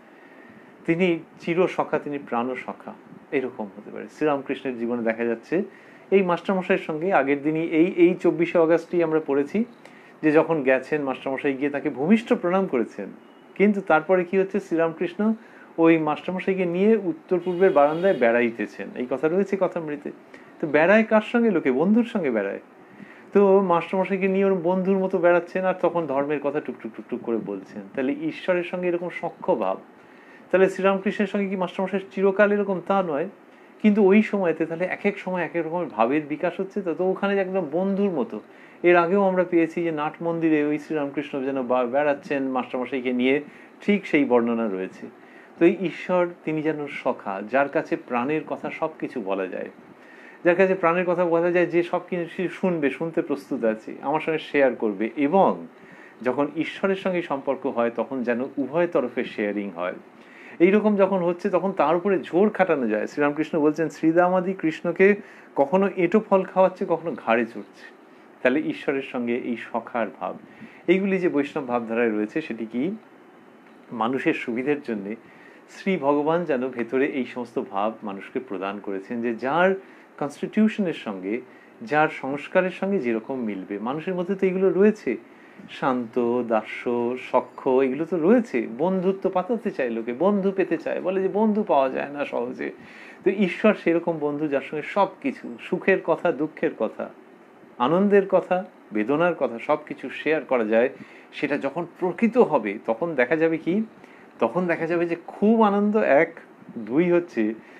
তিনি চির সখা, তিনি প্রাণ সখা, এরকম হতে পারে। শ্রীরামকৃষ্ণের জীবনে দেখা যাচ্ছে এই মাস্টারমশাইয়ের সঙ্গে আগের দিনই এই 24শে অগাস্টই আমরা পড়েছি, যে যখন গেছেন মাস্টারমশাই গিয়ে তাকে ভূমিষ্ঠ প্রণাম করেছেন, কিন্তু তারপরে কি হচ্ছে, শ্রীরামকৃষ্ণ ওই মাস্টারমশাইকে নিয়ে উত্তর পূর্বের বারান্দায় বেড়াইতেছেন, এই কথা রয়েছে কথামৃতে। তো বেড়ায় কার সঙ্গে? লোকে বন্ধুর সঙ্গে বেড়ায়। তো মাস্টারমশাইকে নিয়ে ওর বন্ধুর মতো বেড়াচ্ছেন, আর তখন ধর্মের কথা টুকটুক টুকটুক করে বলছেন। তাহলে ঈশ্বরের সঙ্গে এরকম সখ্য ভাব। তাহলে শ্রীরামকৃষ্ণের সঙ্গে কি মাস্টারমশাই চিরকাল এরকম? তা নয়, কিন্তু ওই সময়তে তাহলে এক এক সময় এক এক রকমের ভাবের বিকাশ হচ্ছে। তো ওখানে একদম বন্ধুর মতো। এর আগেও আমরা পেয়েছি যে নাট মন্দিরে ওই শ্রীরামকৃষ্ণ যেন বেড়াচ্ছেন মাস্টারমশাইকে নিয়ে, ঠিক সেই বর্ণনা রয়েছে। তো এই ঈশ্বর তিনি যেন সখা, যার কাছে প্রাণের কথা সবকিছু বলা যায়, যার কাছে প্রাণের কথা বলা যায়, যে সব কিছু শুনবে, শুনতে প্রস্তুত আছে, আমার সঙ্গে শেয়ার করবে। এবং যখন ঈশ্বরের সঙ্গে সম্পর্ক হয় তখন যেন উভয় তরফে শেয়ারিং হয়। এইরকম যখন হচ্ছে তখন তার উপরে জোর খাটানো যায়। শ্রীরামকৃষ্ণ বলছেন শ্রীদামাদি কৃষ্ণকে কখনো এঁটো ফল খাওয়াচ্ছে, কখনো ঘাড়ে চড়ছে। তাহলে ঈশ্বরের সঙ্গে এই সখার ভাব, এইগুলি যে বৈষ্ণব ভাবধারায় রয়েছে, সেটি কি মানুষের সুবিধের জন্যে শ্রী ভগবান যেন ভেতরে এই সমস্ত ভাব মানুষকে প্রদান করেছেন, যে যার কনস্টিটিউশনের সঙ্গে, যার সংস্কারের সঙ্গে যেরকম মিলবে। মানুষের মধ্যে তো এগুলো রয়েছে, শান্ত, দাস্য, সখ্য, এগুলো তো রয়েছে। বন্ধুত্ব পাতাতে চায় লোকে, বন্ধু পেতে চায়, বলে যে বন্ধু পাওয়া যায় না সহজে। তো ঈশ্বর সেরকম বন্ধু, যার সঙ্গে সব কিছু, সুখের কথা, দুঃখের কথা, আনন্দের কথা, বেদনার কথা সবকিছু শেয়ার করা যায়। সেটা যখন প্রকৃত হবে তখন দেখা যাবে কি, তখন দেখা যাবে যে খুব আনন্দ। এক, দুই হচ্ছে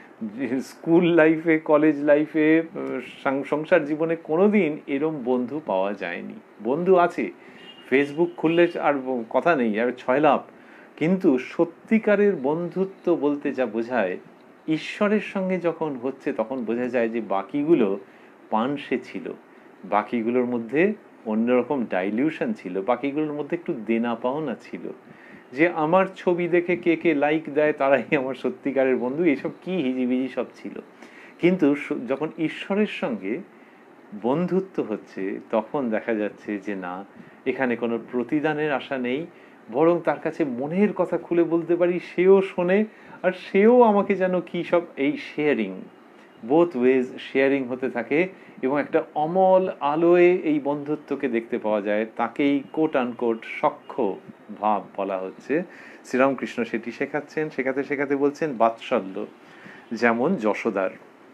স্কুল লাইফে, কলেজ লাইফে, সংসার জীবনে কোনোদিন এরম বন্ধু পাওয়া যায়নি। বন্ধু আছে, ফেসবুক খুললে আর কথা নেই, আর ছয় লাভ। কিন্তু সত্যিকারের বন্ধুত্ব বলতে যা বোঝায়, ঈশ্বরের সঙ্গে যখন হচ্ছে তখন বোঝা যায় যে বাকিগুলো পানসে ছিল, বাকিগুলোর মধ্যে অন্যরকম ডাইলিউশন ছিল, বাকিগুলোর মধ্যে একটু দেনা পাওনা ছিল। যে আমার ছবি দেখে কে কে লাইক দেয় তারাই আমার সত্যিকারের বন্ধু, এসব কি হিজিবিজি সব ছিল। কিন্তু যখন ঈশ্বরের সঙ্গে বন্ধুত্ব হচ্ছে তখন দেখা যাচ্ছে যে না, এখানে কোনো প্রতিদানের আশা নেই, বরং তার কাছে মনের কথা খুলে বলতে পারি, সেও শোনে, আর সেও আমাকে যেন কি সব, এই শেয়ারিং, বোথ ওয়েজ শেয়ারিং হতে থাকে। এবং একটা অমল আলোয় এই বন্ধুত্বকে দেখতে পাওয়া যায়, তাকেই কোট আনকোট সখ্য ভাব বলা হচ্ছে। শ্রীরামকৃষ্ণ সেটি শেখাচ্ছেন, শেখাতে শেখাতে বলছেন বাৎসল্য যেমন যশোদার,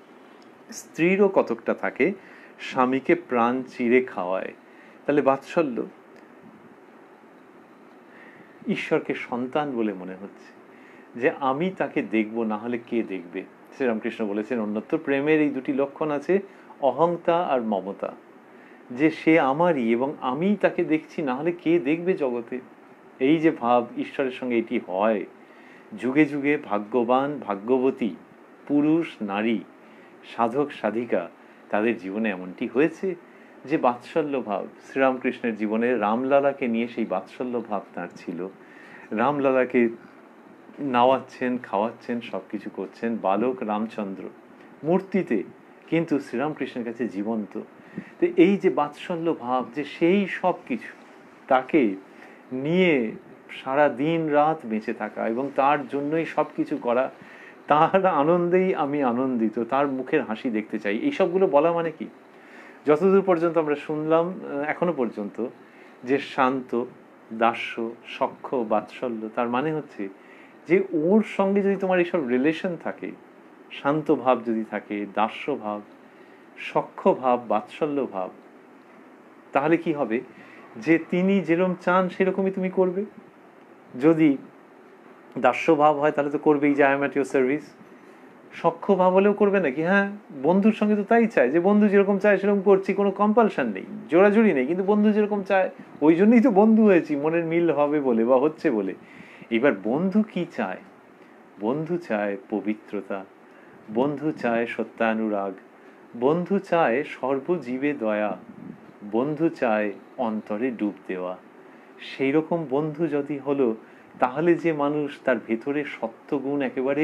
স্ত্রীরও কতকটা থাকে, স্বামীকে প্রাণ চিরে খাওয়ায়। তাহলে বাৎসল্য, ঈশ্বরকে সন্তান বলে মনে হচ্ছে, যে আমি তাকে দেখব, না হলে কে দেখবে। শ্রীরামকৃষ্ণ বলেছেন অন্যত্র প্রেমের এই দুটি লক্ষণ আছে, অহংতা আর মমতা, যে সে আমারই এবং আমি তাকে দেখছি, না হলে কে দেখবে জগতে। এই যে ভাব ঈশ্বরের সঙ্গে এটি হয়, যুগে যুগে ভাগ্যবান ভাগ্যবতী পুরুষ নারী, সাধক সাধিকা, তাদের জীবনে এমনটি হয়েছে যে বাৎসল্য ভাব। শ্রীরামকৃষ্ণের জীবনে রামলালাকে নিয়ে সেই বাৎসল্য ভাব তাঁর ছিল। রামলালাকে নাওয়াচ্ছেন, খাওয়াচ্ছেন, সবকিছু করছেন, বালক রামচন্দ্র মূর্তিতে, কিন্তু শ্রীরামকৃষ্ণের কাছে জীবন্ত। তো এই যে বাৎসল্য ভাব, যে সেই সব কিছু তাকে নিয়ে সারা দিন রাত বেঁচে থাকা এবং তার জন্যই সব কিছু করা, তার আনন্দেই আমি আনন্দিত, তার মুখের হাসি দেখতে চাই, এই সবগুলো বলা মানে কি, যতদূর পর্যন্ত আমরা শুনলাম এখনো পর্যন্ত, যে শান্ত, দাস্য, সখ্য, বাৎসল্য, তার মানে হচ্ছে যে ওর সঙ্গে যদি তোমার এইসব রিলেশন থাকে, শান্ত ভাব যদি থাকে, দাস্য ভাব, সখ্য ভাব, বাৎসল্য ভাব, তাহলে কি হবে যে তিনি যেরকম চান সেরকমই তুমি করবে। যদি দাস্য ভাব হয় তাহলে তো করবেই, যে I am at your service. সখ্য ভাব হলেও করবে নাকি, হ্যাঁ বন্ধুর সঙ্গে তো তাই চায়, যে বন্ধু যেরকম চায় সেরকম করছি, কোনো কম্পালশন নেই, জোড়াজুড়ি নেই, কিন্তু বন্ধু যেরকম চায় ওই জন্যই তো বন্ধু হয়েছি, মনের মিল হবে বলে বা হচ্ছে বলে। এবার বন্ধু কি চায়? বন্ধু চায় পবিত্রতা, বন্ধু চায় সত্যানুরাগ, বন্ধু চায় সর্বজীবে দয়া, বন্ধু চায় অন্তরে ডুব দেওয়া। সেই রকম বন্ধু যদি হলো, তাহলে যে মানুষ তার ভেতরে সত্যগুণ একেবারে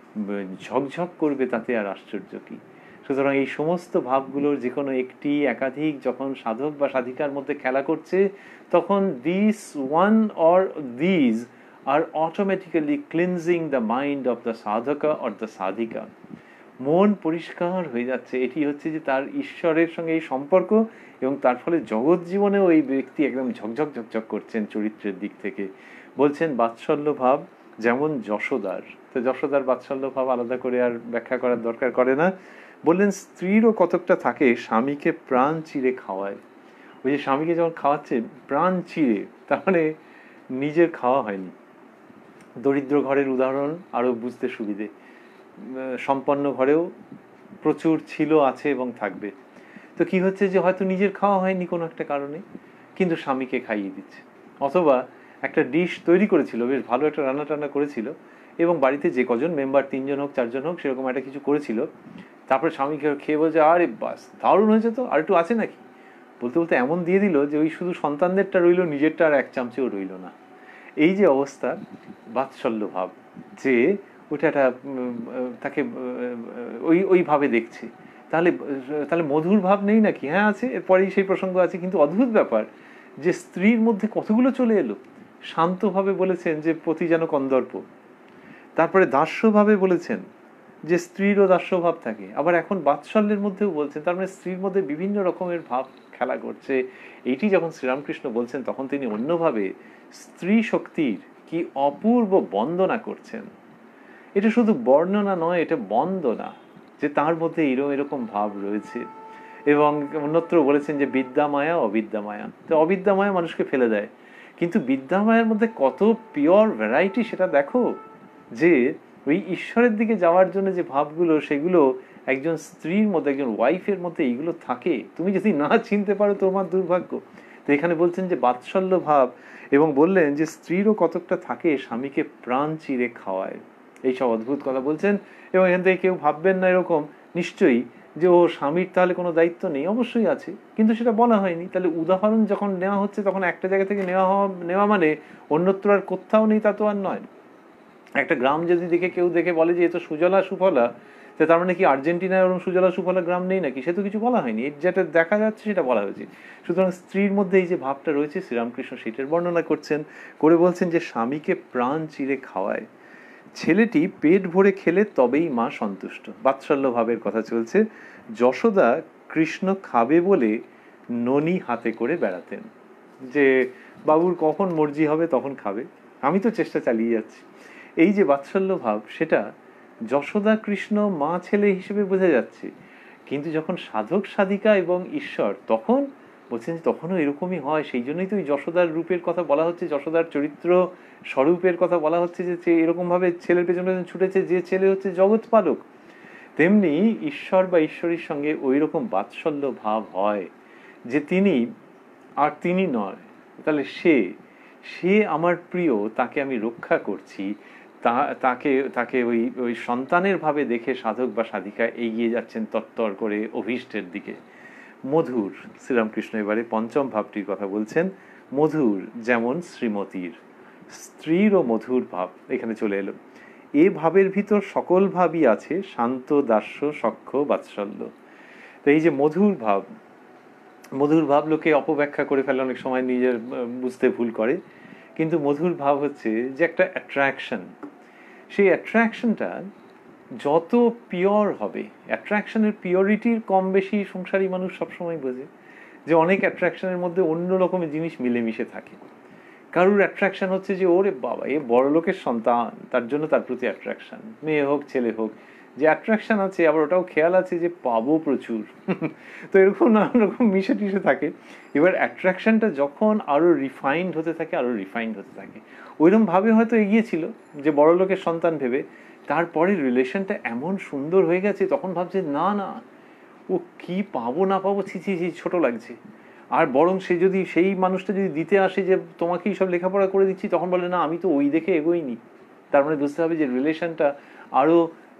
ঝকঝক করবে, তাতে আর আশ্চর্য কি। সুতরাং এই সমস্ত ভাবগুলোর যে কোনো একটি, একাধিক যখন সাধক বা সাধিকার মধ্যে খেলা করছে, তখন this one or these are automatically cleansing the mind of the sadhaka or the sadhika. মন পরিষ্কার হয়ে যাচ্ছে, এটি হচ্ছে যে তার ঈশ্বরের সঙ্গে এই সম্পর্ক, এবং তার ফলে জগৎ জীবনেও এই ব্যক্তি একদম ঝকঝক ঝকঝক করছেন চরিত্রের দিক থেকে। বলছেন বাৎসল্য ভাব যেমন যশোদার। তো যশোদার বাৎসল্য ভাব আলাদা করে আর ব্যাখ্যা করার দরকার করে না। বললেন স্ত্রীরও কতকটা থাকে স্বামীকে প্রাণ চিরে খাওয়ায়। ওই যে স্বামীকে যখন খাওয়াচ্ছে প্রাণ চিরে, তার মানে নিজের খাওয়া হয়নি। দরিদ্র ঘরের উদাহরণ আরো বুঝতে সুবিধে। সম্পন্ন ঘরেও প্রচুর ছিল, আছে এবং থাকবে। তো কি হচ্ছে যে হয়তো নিজের খাওয়া হয়নি কোনো একটা কারণে, কিন্তু স্বামীকে খাইয়ে দিচ্ছে। অথবা একটা ডিশ তৈরি করেছিল, বেশ ভালো একটা রান্না টান্না করেছিল, এবং বাড়িতে যে কজন মেম্বার, 3 জন হোক 4 জন হোক, সেরকম একটা কিছু করেছিল। তারপরে স্বামীকে খেয়ে বলছে আরে বাস দারুণ হয়েছে তো, আর একটু আছে নাকি। বলতে বলতে এমন দিয়ে দিল যে ওই শুধু সন্তানদেরটা রইল, নিজেরটা আর এক চামচেও রইল না। এই যে অবস্থা, বাৎসল্য ভাব, যে ওটা একটা তাকে ওইভাবে দেখছে। তাহলে তাহলে মধুর ভাব নেই নাকি? হ্যাঁ আছে, এরপরেই সেই প্রসঙ্গ আছে। কিন্তু অদ্ভুত ব্যাপার যে স্ত্রীর মধ্যে কতগুলো চলে এলো। শান্তভাবে বলেছেন যে পতি যেন কন্দর্প, তারপরে দাস্যভাবে বলেছেন যে স্ত্রীরও দাস্যভাব থাকে, আবার এখন বাৎসল্যের মধ্যেও বলছেন। তার মানে স্ত্রীর মধ্যে বিভিন্ন রকমের ভাব খেলা করছে। এইটি যখন শ্রীরামকৃষ্ণ বলছেন, তখন তিনি অন্যভাবে স্ত্রী শক্তির কি অপূর্ব বন্দনা করছেন। এটা শুধু বর্ণনা নয়, এটা বন্দনা, যে তার মধ্যে এরকম ভাব রয়েছে। এবং অন্যত্র বলেছেন যে বিদ্যা মায়া, অবিদ্যা মায়া। তো অবিদ্যা মায়া মানুষকে ফেলে দেয়, কিন্তু বিদ্যা মায়ার মধ্যে কত পিওর ভ্যারাইটি সেটা দেখো। যে ওই ঈশ্বরের দিকে যাওয়ার জন্য যে ভাবগুলো, সেগুলো একজন স্ত্রীর মধ্যে, একজন ওয়াইফের মধ্যে এইগুলো থাকে। তুমি যদি না চিনতে পারো তোমার দুর্ভাগ্য। তো এখানে বলছেন যে বাৎসল্য ভাব, এবং বললেন যে স্ত্রীরও কতকটা থাকে স্বামীকে প্রাণ চিরে খাওয়ায়। এইসব অদ্ভুত কথা বলছেন। এবং এখান থেকে কেউ ভাববেন না এরকম নিশ্চয়ই যে ও স্বামীর তাহলে কোনো দায়িত্ব নেই, অবশ্যই আছে, কিন্তু সেটা বলা হয়নি। তাহলে উদাহরণ যখন নেওয়া হচ্ছে, তখন একটা জায়গা থেকে নেওয়া মানে অন্যত্র আর কোথাও নেই তা তো আর নয়। একটা গ্রাম যদি কেউ দেখে বলে যে এ তো সুজলা সুফলা, তার মানে কি আর্জেন্টিনায় ওরকম সুজলা সুফলা গ্রাম নেই নাকি? সে তো কিছু বলা হয়নি, যেটা দেখা যাচ্ছে সেটা বলা হয়েছে। সুতরাং স্ত্রীর মধ্যে এই যে ভাবটা রয়েছে, শ্রীরামকৃষ্ণ সেটার বর্ণনা করছেন, করে বলছেন যে স্বামীকে প্রাণ চিরে খাওয়ায়। ছেলেটি পেট ভরে খেলে তবেই মা সন্তুষ্ট। বাৎসল্য ভাবের কথা চলছে। যশোদা কৃষ্ণ খাবে বলে ননি হাতে করে বেড়াতেন, যে বাবুর কখন মর্জি হবে তখন খাবে, আমি তো চেষ্টা চালিয়ে যাচ্ছি। এই যে বাৎসল্য ভাব, সেটা যশোদা কৃষ্ণ মা ছেলে হিসেবে বোঝা যাচ্ছে, কিন্তু যখন সাধক সাধিকা এবং ঈশ্বর, তখন বলছেন তখনও এরকমই হয়। সেই জন্যই তো ওই যশোদার রূপের কথা বলা হচ্ছে, যশোদার চরিত্র স্বরূপের কথা বলা হচ্ছে, যে এরকম ভাবে ছেলের পেছনে ছুটেছে, যে ছেলে হচ্ছে জগৎ পালক। তেমনি ঈশ্বর বা ঈশ্বরীর সঙ্গে ওই রকম বাৎসল্য ভাব হয়, যে তিনি আর তিনি নয়, তাহলে সে আমার প্রিয়, তাকে আমি রক্ষা করছি। তাকে তাকে ওই ওই সন্তানের ভাবে দেখে সাধক বা সাধিকা এগিয়ে যাচ্ছেন তত্তর করে অভীষ্টের দিকে। মধুর, শ্রীরামকৃষ্ণ এবারে পঞ্চম ভাবটির কথা বলছেন। মধুর যেমন শ্রীমতীর, স্ত্রীরও মধুর ভাব এখানে চলে এলো। এ ভাবের ভিতর সকল ভাবই আছে, শান্ত, দাস্য, সখ্য, বাৎসল্য। তো এই যে মধুর ভাব, মধুর ভাব লোকে অপব্যাখ্যা করে ফেলে অনেক সময়, নিজের বুঝতে ভুল করে। কিন্তু মধুর ভাব হচ্ছে যে একটা অ্যাট্রাকশন। সেই অ্যাট্রাকশনটা যত পিওর হবে, অ্যাট্রাকশনের পিওরিটির কম বেশি সংসারী মানুষ সবসময় বোঝে, যে অনেক অ্যাট্রাকশনের মধ্যে অন্য রকমের জিনিস মিলেমিশে থাকে। কারুর অ্যাট্রাকশন হচ্ছে যে ওরে বাবা এ বড় লোকের সন্তান, তার জন্য তার প্রতি অ্যাট্রাকশন, মেয়ে হোক ছেলে হোক। যে অ্যাট্রাকশন আছে আবার ওটাও খেয়াল আছে যে পাবো প্রচুর। তো এরকম নানান রকম মিশে টিশে থাকে। এবার অ্যাট্রাকশনটা যখন আরো রিফাইন্ড হতে থাকে আরো রিফাইন্ড হতে থাকে, ওইরকম ভাবে হয়তো এগিয়েছিল যে বড় লোকের সন্তান ভেবে, তারপরে রিলেশনটা এমন সুন্দর হয়ে গেছে তখন ভাবছে না না ও কি পাবো না পাবো, ছি ছি ছি, ছোট লাগছে। আর বরং সে যদি সেই মানুষটা যদি দিতে আসে যে তোমাকেই সব লেখাপড়া করে দিচ্ছি, তখন বলে না আমি তো ওই দেখে এগোইনি। তার মানে বুঝতে হবে যে রিলেশনটা আরো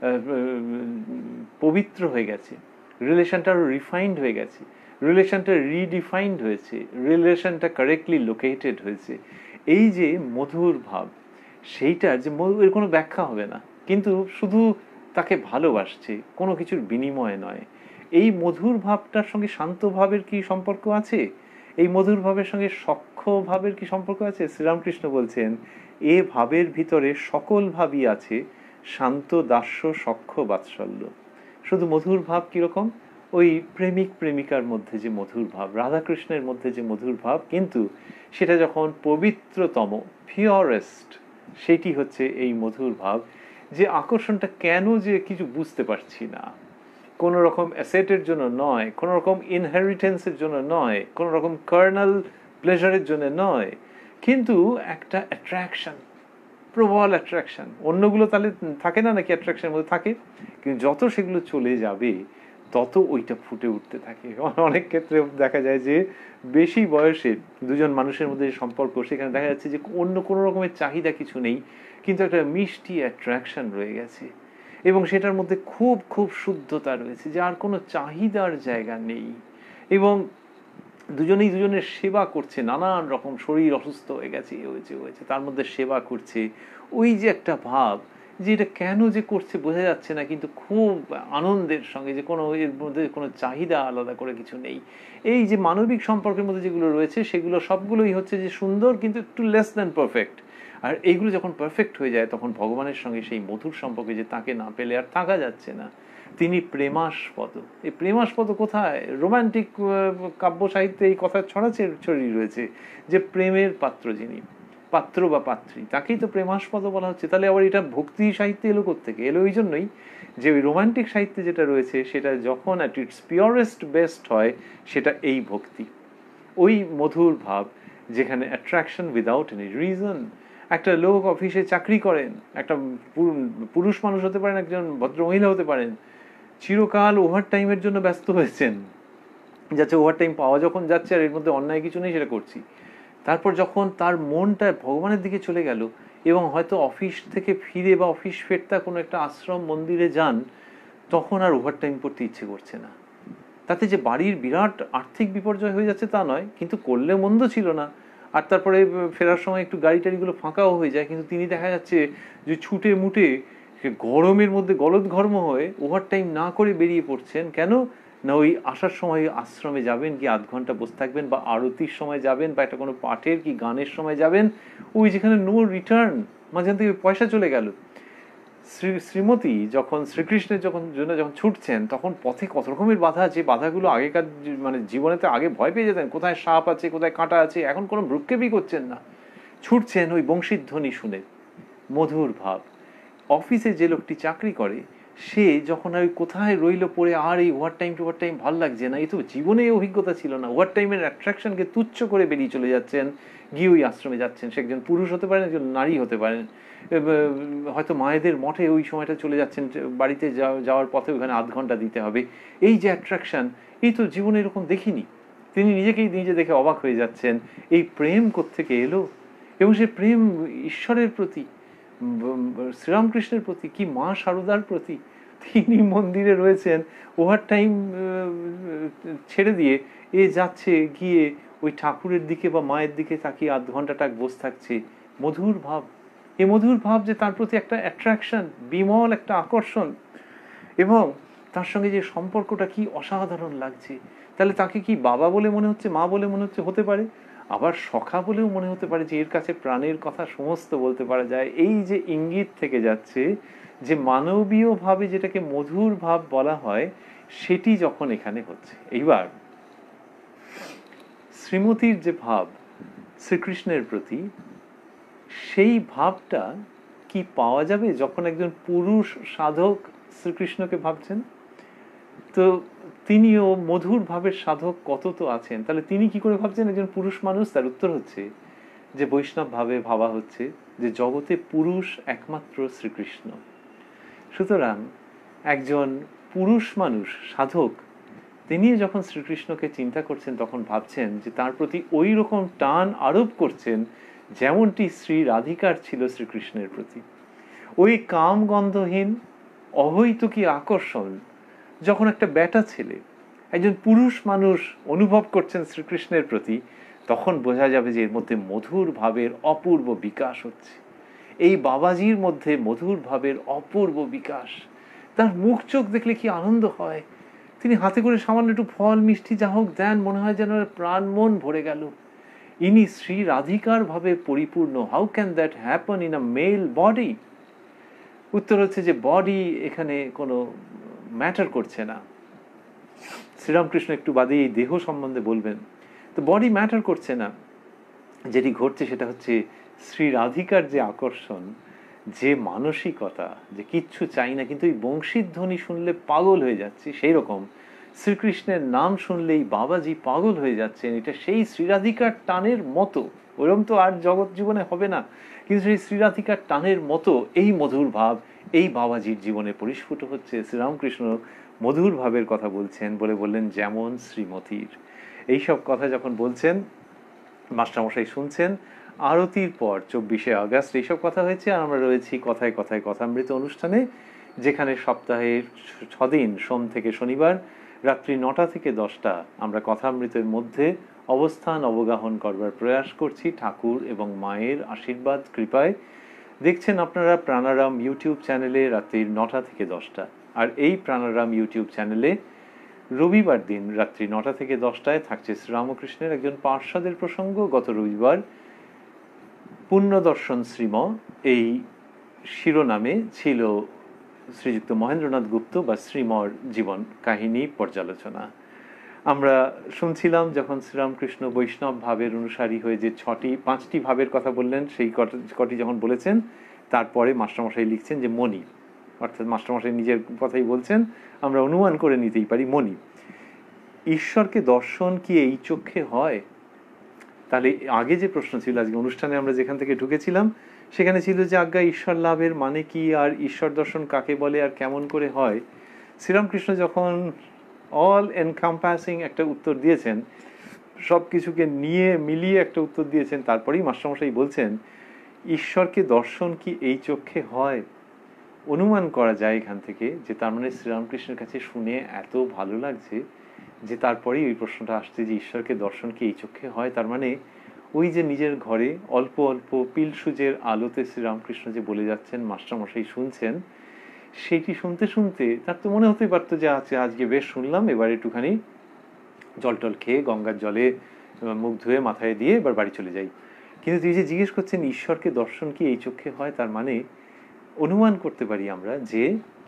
পবিত্র হয়ে গেছে, রিলেশনটা আরো রিফাইন্ড হয়ে গেছে, রিলেশনটা রিডিফাইন্ড হয়েছে, রিলেশনটা কারেক্টলি লোকেটেড হয়েছে। এই যে মধুর ভাব, সেইটার যে এর কোনো ব্যাখ্যা হবে না, কিন্তু শুধু তাকে ভালোবাসছে, কোনো কিছুর বিনিময়ে নয়। এই মধুর ভাবটার সঙ্গে শান্ত ভাবের কি সম্পর্ক আছে? এই মধুর ভাবের সঙ্গে সখ্য ভাবের কি সম্পর্ক আছে? শ্রীরামকৃষ্ণ বলছেন এ ভাবের ভিতরে সকল ভাবই আছে, শান্ত দাস্য সখ্য বাৎসল্য। শুধু মধুর ভাব কিরকম? ওই প্রেমিক প্রেমিকার মধ্যে যে মধুর ভাব, রাধাকৃষ্ণের মধ্যে যে মধুর ভাব, কিন্তু সেটা যখন পবিত্রতম, পিওরেস্ট, সেটি হচ্ছে এই মধুর ভাব। যে আকর্ষণটা কেন যে কিছু বুঝতে পারছি না, কোনো রকম অ্যাসেটের জন্য নয়, কোনো রকম ইনহেরিটেন্সের জন্য নয়, কোনো রকম কার্নাল প্লেজারের জন্য নয়, কিন্তু একটা অ্যাট্রাকশন, প্রবল অ্যাট্রাকশন। অন্যগুলো তাহলে থাকে না নাকি অ্যাট্রাকশনের মধ্যে থাকে, কিন্তু যত সেগুলো চলে যাবে তত ওইটা ফুটে উঠতে থাকে। অনেক ক্ষেত্রে দেখা যায় যে বেশি বয়সের দুজন মানুষের মধ্যে যে সম্পর্ক, সেখানে দেখা যাচ্ছে যে অন্য কোনো রকমের চাহিদা কিছু নেই, কিন্তু একটা মিষ্টি অ্যাট্রাকশন রয়ে গেছে এবং সেটার মধ্যে খুব খুব শুদ্ধতা রয়েছে, যে আর কোনো চাহিদার জায়গা নেই। এবং দুজনেই দুজনের সেবা করছে, নানান রকম, শরীর অসুস্থ হয়ে গেছে, হয়েছে, তার মধ্যে সেবা করছে। ওই যে একটা ভাব, যে এটা কেন যে করছে বোঝা যাচ্ছে না, কিন্তু খুব আনন্দের সঙ্গে, যে কোনো এর মধ্যে কোনো চাহিদা আলাদা করে কিছু নেই। এই যে মানবিক সম্পর্কের মধ্যে যেগুলো রয়েছে সেগুলো সবগুলোই হচ্ছে যে সুন্দর, কিন্তু একটু লেস দ্যান পারফেক্ট। আর এইগুলো যখন পারফেক্ট হয়ে যায় তখন ভগবানের সঙ্গে সেই মধুর সম্পর্কে, যে তাকে না পেলে আর থাকা যাচ্ছে না, তিনি প্রেমাস্পদ। এই প্রেমাস্পদ কোথায়? রোমান্টিক কাব্য সাহিত্যে এই কথা ছড়িয়ে রয়েছে, যে প্রেমের পাত্র যিনি, পাত্র বা পাত্রী, তাকেই তো প্রেমাস্পদ বলা হচ্ছে। তাহলে আবার এটা ভক্তি সাহিত্যে এলো কোত্থেকে? এলো ওই জন্যই যে ওই রোমান্টিক সাহিত্যে যেটা রয়েছে সেটা যখন অ্যাট ইটস পিওরেস্ট বেস্ট হয়, সেটা এই ভক্তি, ওই মধুর ভাব, যেখানে অ্যাট্রাকশন উইদাউট এনি রিজন। একটা লোক অফিসে চাকরি করেন, একটা পুরুষ মানুষ হতে পারেন, একজন ভদ্র মহিলা হতে পারেন, চিরকাল ওভার টাইমের জন্য ব্যস্ত হয়েছেন, যাচ্ছে ওভার টাইম পাওয়া যখন যাচ্ছে আর এর মধ্যে অন্যায় কিছু নেই সেটা করছি। তারপর যখন তার মনটা ভগবানের দিকে চলে গেল এবং হয়তো অফিস থেকে ফিরে বা অফিস ফেরতা কোনো একটা আশ্রম মন্দিরে যান, তখন আর ওভার টাইম করতে ইচ্ছে করছে না। তাতে যে বাড়ির বিরাট আর্থিক বিপর্যয় হয়ে যাচ্ছে তা নয়, কিন্তু করলে মন্দ ছিল না। আর তারপরে ফেরার সময় একটু গাড়ি টাড়িগুলো ফাঁকাও হয়ে যায়, কিন্তু তিনি দেখা যাচ্ছে যে ছুটে মুটে গরমের মধ্যে গলদঘর্ম হয়ে ওভার টাইম না করে বেরিয়ে পড়ছেন। কেন না, ওই আসার সময় আশ্রমে যাবেন, কি আধ ঘন্টা বসে থাকবেন, বা আরতির সময় যাবেন, বা একটা কোনো পাঠের কি গানের সময় যাবেন, ওই যেখানে নো রিটার্ন, মাঝখান থেকে পয়সা চলে গেল। শ্রীমতী যখন শ্রীকৃষ্ণের জন্য যখন ছুটছেন, তখন পথে কত রকমের বাধা, যে বাধাগুলো আগেকার মানে জীবনে তো আগে ভয় পেয়ে যেতেন, কোথায় সাপ আছে, কোথায় কাঁটা আছে, এখন কোনো ভ্রুক্ষেপই করছেন না, ছুটছেন ওই বংশীর ধ্বনি শুনে। মধুর ভাব। অফিসে যে লোকটি চাকরি করে, সে যখন ওই কোথায় রইল পড়ে, আর এই ওভার টাইম ভাল লাগছে না, এই তো জীবনে অভিজ্ঞতা ছিল না, ওভার টাইমের অ্যাট্রাকশনকে তুচ্ছ করে বেরিয়ে চলে যাচ্ছেন, গিয়ে ওই আশ্রমে যাচ্ছেন। সে একজন পুরুষ হতে পারেন, একজন নারী হতে পারেন, হয়তো মায়েদের মঠে ওই সময়টা চলে যাচ্ছেন, বাড়িতে যাওয়ার পথে ওখানে আধ ঘন্টা দিতে হবে। এই যে অ্যাট্রাকশন, এই তো জীবনে এরকম দেখিনি। তিনি নিজেকেই নিজে দেখে অবাক হয়ে যাচ্ছেন, এই প্রেম কোত্থেকে এলো। এবং সে প্রেম ঈশ্বরের প্রতি, শ্রীরামকৃষ্ণের প্রতি, কি মা শারদার প্রতি। তিনি মন্দিরে রয়েছেন, ওভার টাইম ছেড়ে দিয়ে এ যাচ্ছে, গিয়ে ওই ঠাকুরের দিকে বা মায়ের দিকে তাকিয়ে আধ ঘন্টাটা বসে থাকছে। মধুর ভাব। এই মধুর ভাব যে তার প্রতি একটা অ্যাট্রাকশন, বিমল একটা আকর্ষণ, এবং তার সঙ্গে যে সম্পর্কটা কি অসাধারণ লাগছে। তাহলে তাকে কি বাবা বলে মনে হচ্ছে, মা বলে মনে হচ্ছে, হতে পারে আবার সখা বলেও মনে হতে পারে, যে এর কাছে প্রাণের কথা সমস্ত বলতে পারা যায়। এই যে ইঙ্গিত থেকে যাচ্ছে যে মানবীয় ভাবে যেটাকে মধুর ভাব বলা হয়, সেটি যখন এখানে হচ্ছে। এইবার শ্রীমতীর যে ভাব শ্রীকৃষ্ণের প্রতি, সেই ভাবটা কি পাওয়া যাবে যখন একজন পুরুষ সাধক শ্রীকৃষ্ণকে ভাবছেন। তো তিনিও মধুর ভাবের সাধক কত তো আছেন, তাহলে তিনি কি করে ভাবছেন একজন পুরুষ মানুষ? তার উত্তর হচ্ছে যে বৈষ্ণব ভাবে ভাবা হচ্ছে যে জগতে পুরুষ একমাত্র শ্রীকৃষ্ণ। সুতরাং একজন পুরুষ মানুষ সাধক তিনি যখন শ্রীকৃষ্ণকে চিন্তা করছেন তখন ভাবছেন যে তার প্রতি ওই রকম টান আরোপ করছেন যেমনটি শ্রী রাধিকার ছিল শ্রীকৃষ্ণের প্রতি। ওই কাম গন্ধহীন অহৈতুকী আকর্ষণ যখন একটা বেটা ছেলে, একজন পুরুষ মানুষ অনুভব করছেন শ্রীকৃষ্ণের প্রতি, তখন বোঝা যাবে যে এর মধ্যে মধুর ভাবের অপূর্ব বিকাশ হচ্ছে। এই বাবাজির মধ্যে মধুর ভাবের অপূর্ব বিকাশ। তার মুখ চোখ দেখলে কি আনন্দ হয়! তিনি হাতে করে সামান্য একটু ফল মিষ্টি যা হোক দেন, মনে হয় যেন প্রাণ মন ভরে গেল। ইনি শ্রী রাধিকার ভাবে পরিপূর্ণ। How can that happen in a male body? উত্তর হচ্ছে যে বডি এখানে কোনো ম্যাটার করছে না। শ্রীরামকৃষ্ণ একটু বাদে এই দেহ সম্বন্ধে বলবেন। তো বডি ম্যাটার করছে না, যেটি ঘটছে সেটা হচ্ছে শ্রী রাধিকার যে আকর্ষণ, যে মানসিকতা, যে কিচ্ছু চাই না কিন্তু এই বংশীর ধ্বনি শুনলে পাগল হয়ে যাচ্ছে, সেই রকম শ্রীকৃষ্ণের নাম শুনলেই বাবাজি পাগল হয়ে যাচ্ছেন। এটা সেই শ্রীরাধিকার টানের মতো, ওরম তো আর জগৎ জীবনে হবে না, কিন্তু সেই শ্রীরাধিকার টানের মতো এই মধুর ভাব এই বাবাজির জীবনে পরিস্ফুট হচ্ছে। শ্রীরামকৃষ্ণ মধুর ভাবের কথা বলছেন, বললেন যেমন শ্রীমতীর। এইসব কথা যখন বলছেন মাস্টারমশাই শুনছেন। আরতির পর 24শে আগস্ট এইসব কথা হয়েছে, আর আমরা রয়েছি কথায় কথায় কথামৃত অনুষ্ঠানে, যেখানে সপ্তাহের 6 দিন সোম থেকে শনিবার রাত্রি 9টা থেকে 10টা আমরা কথামৃতের মধ্যে অবস্থান অবগাহন করবার প্রয়াস করছি ঠাকুর এবং মায়ের আশীর্বাদ কৃপায়। দেখছেন আপনারা প্রাণারাম ইউটিউব চ্যানেলে রাত্রি 9টা থেকে 10টা, আর এই প্রাণারাম ইউটিউব চ্যানেলে রবিবার দিন রাত্রি 9টা থেকে 10টায় থাকছে শ্রীরামকৃষ্ণের একজন পার্ষদের প্রসঙ্গ। গত রবিবার পুণ্যদর্শন শ্রীম এই শিরোনামে ছিল শ্রীযুক্ত মহেন্দ্রনাথ গুপ্ত বা শ্রীমর জীবন কাহিনী পর্যালোচনা। আমরা শুনছিলাম যখন শ্রীরামকৃষ্ণ বৈষ্ণব ভাবের অনুসারী হয়ে যে 5টি ভাবের কথা বললেন, সেই কটি যখন বলেছেন তারপরে মাস্টারমশাই লিখছেন যে মণি, অর্থাৎ মাস্টারমশাই নিজের কথাই বলছেন, আমরা অনুমান করে নিতেই পারি মণি। ঈশ্বরকে দর্শন কি এই চক্ষে হয়? তাহলে আগে যে প্রশ্ন ছিল, আজকে অনুষ্ঠানে আমরা যেখান থেকে ঢুকেছিলাম সেখানে ছিল যে আজ্ঞা ঈশ্বর লাভের মানে কি, আর ঈশ্বর দর্শন কাকে বলে, আর কেমন করে হয়। শ্রীরামকৃষ্ণ যখন অল এনকাম্পাসিং একটা উত্তর দিয়েছেন, সব কিছুকে নিয়ে মিলিয়ে একটা উত্তর দিয়েছেন, তারপরেই মাস্টারমশাই বলছেন ঈশ্বরকে দর্শন কি এই চক্ষে হয়। অনুমান করা যায় এখান থেকে যে তার মানে শ্রীরামকৃষ্ণের কাছে শুনে এত ভালো লাগছে যে তারপরেই ওই প্রশ্নটা আসছে যে ঈশ্বরকে দর্শন কি এই চক্ষে হয়। তার মানে ওই যে নিজের ঘরে অল্প অল্প পিলসুজের আলোতে শ্রীরামকৃষ্ণ যে বলে যাচ্ছেন, মাস্টারমশাই শুনছেন, সেটি শুনতে শুনতে তার তো মনে হতেই পারতো যে আজকে বেশ শুনলাম, এবার একটুখানি জল টল খেয়ে গঙ্গার জলে মুখ ধুয়ে মাথায় দিয়ে এবার বাড়ি চলে যাই। কিন্তু তুই যে জিজ্ঞেস করছেন ঈশ্বরকে দর্শন কি এই চক্ষে হয়, তার মানে অনুমান করতে পারি আমরা যে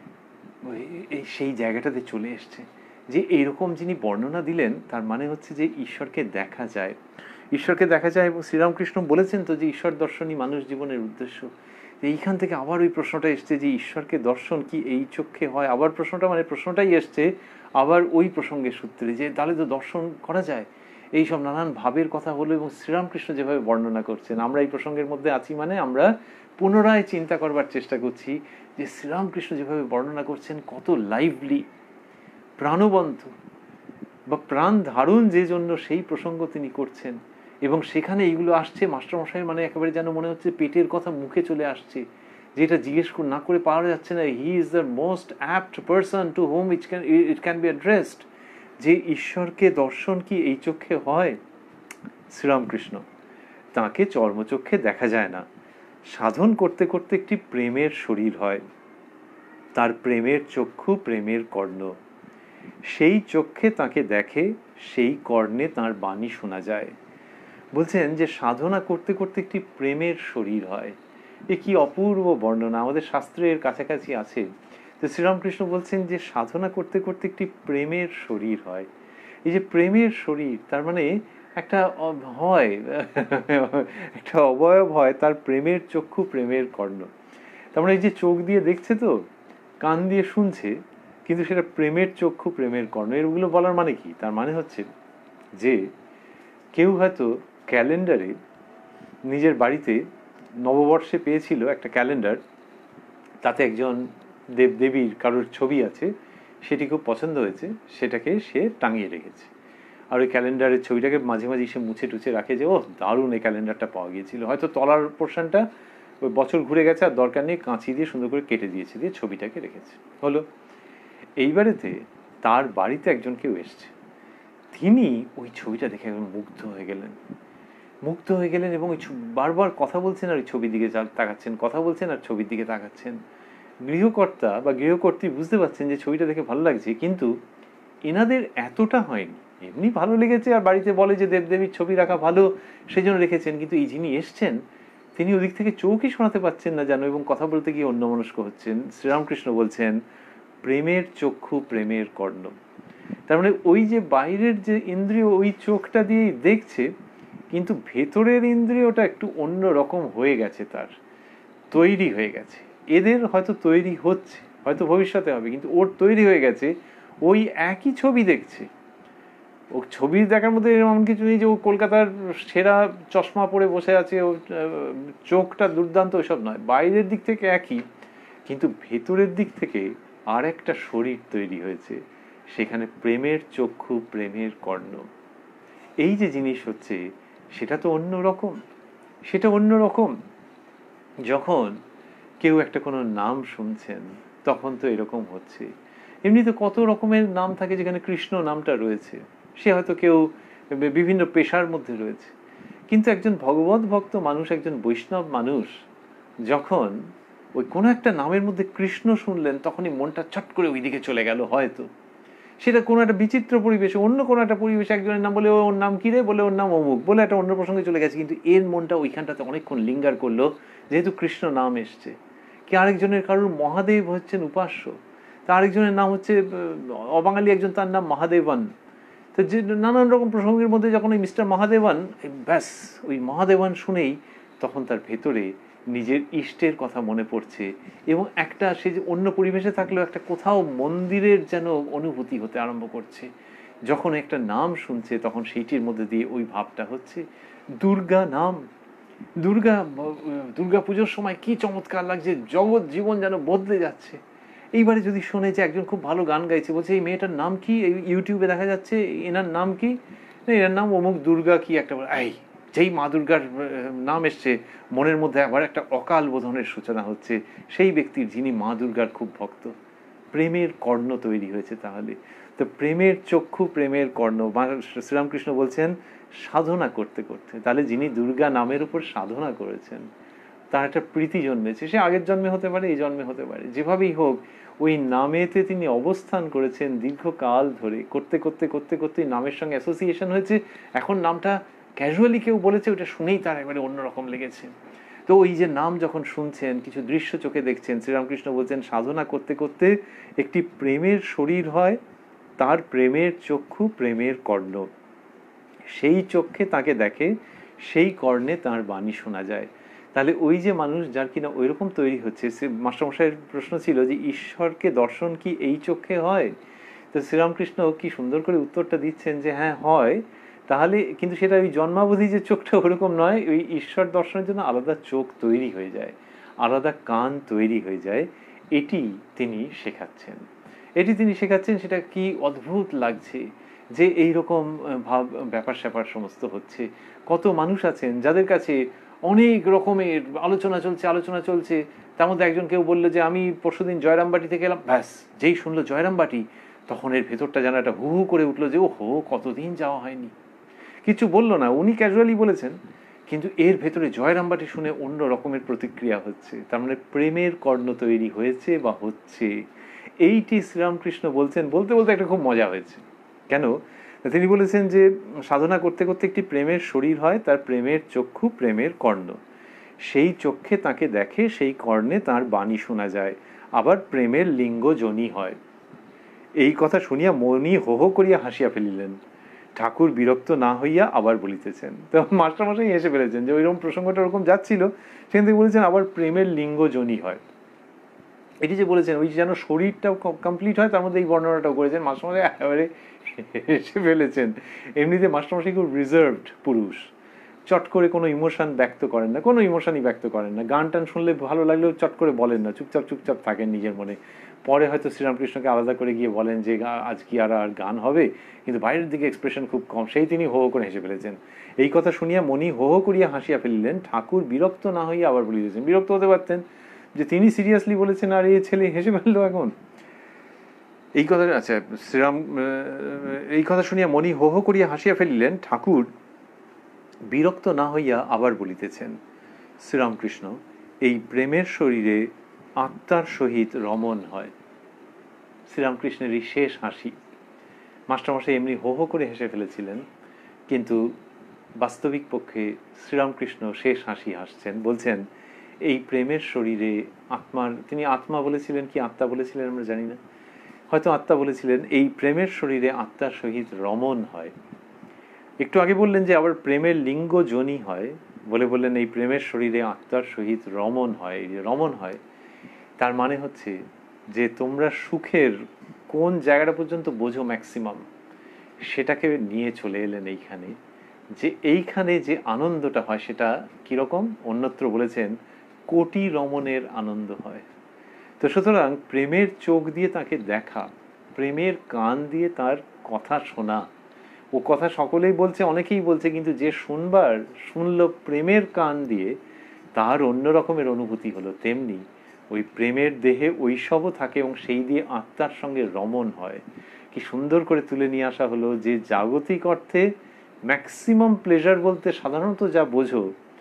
সেই জায়গাটাতে চলে এসছে, যে এইরকম যিনি বর্ণনা দিলেন তার মানে হচ্ছে যে ঈশ্বরকে দেখা যায়, ঈশ্বরকে দেখা যায়। এবং শ্রীরামকৃষ্ণ বলেছেন তো যে ঈশ্বর দর্শনই মানুষ জীবনের উদ্দেশ্য। এইখান থেকে আবার ওই প্রশ্নটা এসছে যে ঈশ্বরকে দর্শন কি এই চক্ষে হয়। আবার প্রশ্নটাই এসছে আবার ওই প্রসঙ্গের সূত্রে, যে তাহলে তো দর্শন করা যায়। এই সব নানান ভাবের কথা হলো এবং শ্রীরামকৃষ্ণ যেভাবে বর্ণনা করছেন, আমরা এই প্রসঙ্গের মধ্যে আছি মানে আমরা পুনরায় চিন্তা করবার চেষ্টা করছি যে শ্রীরামকৃষ্ণ যেভাবে বর্ণনা করছেন কত লাইভলি, প্রাণবন্ত বা প্রাণ ধারণ যে জন্য সেই প্রসঙ্গ তিনি করছেন, এবং সেখানে এইগুলো আসছে মাস্টারমশাই মানে একেবারে যেন মনে হচ্ছে পেটের কথা মুখে চলে আসছে, যেটা জিজ্ঞেস না করে পাওয়া যাচ্ছে না। He is the most apt person to whom it can be addressed, যে ঈশ্বরকে দর্শন কি এই চক্ষে হয়। শ্রীরামকৃষ্ণ তাকে চর্মচক্ষে দেখা যায় না, সাধন করতে করতে একটি প্রেমের শরীর হয়, তার প্রেমের চক্ষু প্রেমের কর্ণ, সেই চক্ষে তাকে দেখে, সেই কর্ণে তার বাণী শোনা যায়। বলছেন যে সাধনা করতে করতে একটি প্রেমের শরীর হয়। এ কি অপূর্ব বর্ণনা, আমাদের শাস্ত্রের কাছাকাছি আছে। তো শ্রীরামকৃষ্ণ বলছেন যে সাধনা করতে করতে একটি প্রেমের শরীর হয়। এই যে প্রেমের শরীর, তার মানে একটা হয়, একটা অবয়ব হয়, তার প্রেমের চক্ষু প্রেমের কর্ণ। তার মানে এই যে চোখ দিয়ে দেখছে তো, কান দিয়ে শুনছে, কিন্তু সেটা প্রেমের চক্ষু প্রেমের কর্ণ। এগুলো বলার মানে কি? তার মানে হচ্ছে যে কেউ হয়তো ক্যালেন্ডারে নিজের বাড়িতে নববর্ষে পেয়েছিল একটা ক্যালেন্ডার, তাতে একজন দেবদেবীর কারোর ছবি আছে, সেটি খুব পছন্দ হয়েছে, সেটাকে সে টাঙিয়ে রেখেছে। আর ওই ক্যালেন্ডারের ছবিটাকে মাঝে মাঝে সে মুছে টুছে রাখে যে ও দারুণ এই ক্যালেন্ডারটা পাওয়া গিয়েছিল। হয়তো তলার পোর্শনটা ওই বছর ঘুরে গেছে, আর দরকার নেই, কাঁচি দিয়ে সুন্দর করে কেটে দিয়েছে, দিয়ে ছবিটাকে রেখেছে। হলো এইবারেতে তার বাড়িতে একজন কেউ এসছে, তিনি ওই ছবিটা দেখে একদম মুগ্ধ হয়ে গেলেন, মুগ্ধ হয়ে গেলেন এবং ওই বারবার কথা বলছেন আর ওই ছবির দিকে তাকাচ্ছেন, কথা বলছেন আর ছবির দিকে তাকাচ্ছেন। গৃহকর্তা বা গৃহকর্ত্রী বুঝতে পারছেন যে ছবিটা দেখে ভালো লাগছে, কিন্তু এনাদের এতটা হয়নি, এমনি ভালো লেগেছে আর বাড়িতে বলে যে দেবদেবীর ছবি রাখা ভালো, সেই জন্য রেখেছেন। কিন্তু এই যিনি এসছেন তিনি ওদিক থেকে চোখই শোনাতে পারছেন না যেন, এবং কথা বলতে গিয়ে অন্যমনস্ক হচ্ছেন। শ্রীরামকৃষ্ণ বলছেন প্রেমের চক্ষু প্রেমের কর্ণ। তার মানে ওই যে বাইরের যে ইন্দ্রিয় ওই চোখটা দিয়েই দেখছে, কিন্তু ভেতরের ইন্দ্রিয়টা একটু অন্য রকম হয়ে গেছে, তার তৈরি হয়ে গেছে। এদের হয়তো তৈরি হচ্ছে, হয়তো ভবিষ্যতে হবে, কিন্তু ওর তৈরি হয়ে গেছে। ওই একই ছবি দেখছে, ও ছবি দেখার মধ্যে এমন কিছু নেই যে ও কলকাতার সেরা চশমা পরে বসে আছে, ও চোখটা দুর্দান্ত, ওইসব নয়। বাইরের দিক থেকে একই, কিন্তু ভেতরের দিক থেকে আর একটা শরীর তৈরি হয়েছে, সেখানে প্রেমের চক্ষু প্রেমের কর্ণ। এই যে জিনিস হচ্ছে সেটা তো অন্য রকম, সেটা অন্য রকম। যখন কেউ একটা কোনো নাম শুনছেন তখন তো এরকম হচ্ছে। এমনি তো কত রকমের নাম থাকে, যেখানে কৃষ্ণ নামটা রয়েছে, সে হয়তো কেউ বিভিন্ন পেশার মধ্যে রয়েছে, কিন্তু একজন ভগবত ভক্ত মানুষ, একজন বৈষ্ণব মানুষ যখন ওই কোনো একটা নামের মধ্যে কৃষ্ণ শুনলেন, তখনই মনটা ছট করে ওইদিকে চলে গেল। হয়তো সেটা কোনো একটা বিচিত্র পরিবেশে, অন্য কোনো একটা পরিবেশে একজনের নাম বলে ওর নাম কি রে, বলে ওর নাম অমুক, বলে একটা অন্য প্রসঙ্গে চলে গেছে, কিন্তু এর মনটা ওইখানটাতে অনেকক্ষণ লিঙ্গার করলো, যেহেতু কৃষ্ণ নাম এসছে। কি আরেকজনের কারোর মহাদেব হচ্ছেন উপাস্য, তা আরেকজনের নাম হচ্ছে অবাঙালি একজন, তার নাম মহাদেবান। তো যে নানান রকম প্রসঙ্গের মধ্যে যখন ওই মিস্টার মহাদেবান, ব্যাস ওই মহাদেবান শুনেই তখন তার ভেতরে নিজের ইষ্টের কথা মনে পড়ছে, এবং একটা সে যে অন্য পরিবেশে থাকলেও একটা কোথাও মন্দিরের যেন অনুভূতি হতে আরম্ভ করছে। যখন একটা নাম শুনছে তখন সেইটির মধ্যে দিয়ে ওই ভাবটা হচ্ছে। দুর্গা নাম, দুর্গা পুজোর সময় কি চমৎকার লাগছে, জগৎ জীবন যেন বদলে যাচ্ছে। এইবারে যদি শোনে যে একজন খুব ভালো গান গাইছে, বলছে এই মেয়েটার নাম কি, এই ইউটিউবে দেখা যাচ্ছে, এনার নাম কি, এনার নাম অমুক দুর্গা কি একটা, এই যেই মা দুর্গার নাম এসছে মনের মধ্যে আবার একটা অকাল বোধনের সূচনা হচ্ছে সেই ব্যক্তির, যিনি মা দুর্গার খুব ভক্ত। প্রেমের কর্ণ তৈরি হয়েছে তাহলে। তো প্রেমের চক্ষু প্রেমের কর্ণ, শ্রীরামকৃষ্ণ বলছেন সাধনা করতে করতে, তাহলে যিনি দুর্গা নামের উপর সাধনা করেছেন তার একটা প্রীতি জন্মেছে, সে আগের জন্মে হতে পারে, এই জন্মে হতে পারে, যেভাবেই হোক ওই নামেতে তিনি অবস্থান করেছেন দীর্ঘকাল ধরে, করতে করতে করতে করতে নামের সঙ্গে অ্যাসোসিয়েশন হয়েছে। এখন নামটা ক্যাজুয়ালি কেউ বলেছে, ওটা শুনেই তার একবারে অন্যরকম লেগেছে। তো ওই যে নাম যখন শুনছেন, কিছু দৃশ্য চোখে দেখছেন, শ্রীরামকৃষ্ণ বলছেন সাধনা করতে করতে একটি প্রেমের শরীর হয়, তার প্রেমের চক্ষু প্রেমের কর্ণ, সেই চক্ষে তাকে দেখে, সেই কর্ণে তার বাণী শোনা যায়। তাহলে ওই যে মানুষ যার কিনা ওই রকম তৈরি হচ্ছে, সে মাস্টারমশাইয়ের প্রশ্ন ছিল যে ঈশ্বরকে দর্শন কি এই চক্ষে হয়? তো শ্রীরামকৃষ্ণ কি সুন্দর করে উত্তরটা দিচ্ছেন যে হ্যাঁ হয়। তাহলে কিন্তু সেটা ওই জন্মাবধি যে চোখটা ওরকম নয়, ওই ঈশ্বর দর্শনের জন্য আলাদা চোখ তৈরি হয়ে যায়, আলাদা কান তৈরি হয়ে যায়। এটি তিনি শেখাচ্ছেন, এটি তিনি শেখাচ্ছেন। সেটা কি অদ্ভুত লাগছে যে এইরকম ভাব ব্যাপার স্যাপার সমস্ত হচ্ছে। কত মানুষ আছেন যাদের কাছে অনেক রকমের আলোচনা চলছে, তার মধ্যে একজন কেউ বললো যে আমি পরশুদিন জয়রামবাটি থেকে এলাম, ব্যাস যেই শুনলো জয়রামবাটি তখন এর ভেতরটা যেন একটা হু হু করে উঠলো যে ও হো কতদিন যাওয়া হয়নি। কিছু বললো না, উনি ক্যাজুয়ালি বলেছেন, কিন্তু এর ভেতরে জয়রামবাটি শুনে অন্য রকমের প্রতিক্রিয়া হচ্ছে। তার মানে প্রেমের কর্ণ তৈরি হয়েছে বা হচ্ছে। এইটি শ্রীরামকৃষ্ণ বলছেন। বলতে বলতে একটা খুব মজা হয়েছে। কেন? তিনি বলেছেন যে সাধনা করতে করতে একটি প্রেমের শরীর হয়, তার প্রেমের চক্ষু প্রেমের কর্ণ, সেই চক্ষে তাকে দেখে, সেই কর্ণে তার বাণী শোনা যায়, আবার প্রেমের লিঙ্গ জনি হয়। এই কথা শুনিয়া মনি হো হো করিয়া হাসিয়া ফেলিলেন। ঠাকুর বিরক্ত না হইয়া আবার বলিতেছেন। তো মাস্টারমশাই এসে ফেলেছেন যে ওইরকম প্রসঙ্গটা ওরকম যাচ্ছিল, সেখান থেকে বলেছেন আবার প্রেমের লিঙ্গ জনি হয়। এটি যে বলেছেন ওই যেন শরীরটাও কমপ্লিট হয়, তার মধ্যে এই বর্ণনাটাও করেছেন। মাস্টারমশাই একেবারে হেসে ফেলেছেন। এমনিতে মাস্টারমশাই খুব রিজার্ভড পুরুষ, চট করে কোনো ইমোশন ব্যক্ত করেন না, কোনো ইমোশনই ব্যক্ত করেন না। গান টান শুনলে ভালো লাগলেও চট করে বলেন না, চুপচাপ চুপচাপ থাকেন নিজের মনে। পরে হয়তো শ্রীরামকৃষ্ণকে আলাদা করে গিয়ে বলেন যে আজ কি আর গান হবে, কিন্তু বাইরের দিকে এক্সপ্রেশন খুব কম। সেই তিনি হো হো করে হেসে ফেলেছেন। এই কথা শুনিয়া মণি হো হো করিয়া হাসিয়া ফেলিলেন। ঠাকুর বিরক্ত না হইয়া আবার বলিতেছেন। বিরক্ত হতে পারতেন যে তিনি সিরিয়াসলি বলেছেন আর এই ছেলে হেসে ফেললো এখন। এই কথা, আচ্ছা, এই কথা শুনিয়া মণি হো হো করিয়া হাসিয়া ফেলিলেন। ঠাকুর বিরক্ত না হইয়া আবার বলিতেছেন, শ্রীরামকৃষ্ণ, এই প্রেমের শরীরে আত্মার সহিত রমণ হয়। শ্রীরামকৃষ্ণের এই শেষ হাসি। মাস্টারমশাই এমনি হো হো করে হেসে ফেলেছিলেন, কিন্তু বাস্তবিক পক্ষে শ্রীরামকৃষ্ণ শেষ হাসি হাসছেন। বলছেন এই প্রেমের শরীরে আত্মার, তিনি আত্মা বলেছিলেন কি আত্মা বলেছিলেন আমরা জানি না, হয়তো আত্মা বলেছিলেন, এই প্রেমের শরীরে আত্মার সহিত রমণ হয়। একটু আগে বললেন যে আবার প্রেমের লিঙ্গ যোনি হয়, বললেন এই প্রেমের শরীরে আত্মার সহিত রমণ হয়। এই যে রমণ হয়, তার মানে হচ্ছে যে তোমরা সুখের কোন জায়গাটা পর্যন্ত বোঝো ম্যাক্সিমাম, সেটাকে নিয়ে চলে এলেন এইখানে। যে এইখানে যে আনন্দটা হয় সেটা কিরকম, অন্যত্র বলেছেন কোটি রমণের আনন্দ হয়। তো সুতরাং প্রেমের চোখ দিয়ে তাকে দেখা, প্রেমের কান দিয়ে তার কথা শোনা, ও কথা সকলেই বলছে, অনেকেই বলছে, কিন্তু যে শুনল প্রেমের কান দিয়ে, তার অন্য রকমের অনুভূতি হলো। তেমনি ওই প্রেমের দেহে ঐসবও থাকে এবং সেই দিয়ে আত্মার সঙ্গে রমণ হয়। কি সুন্দর করে তুলে নিয়ে আসা হলো যে জাগতিক অর্থে ম্যাক্সিমাম প্লেজার বলতে সাধারণত যা বোঝো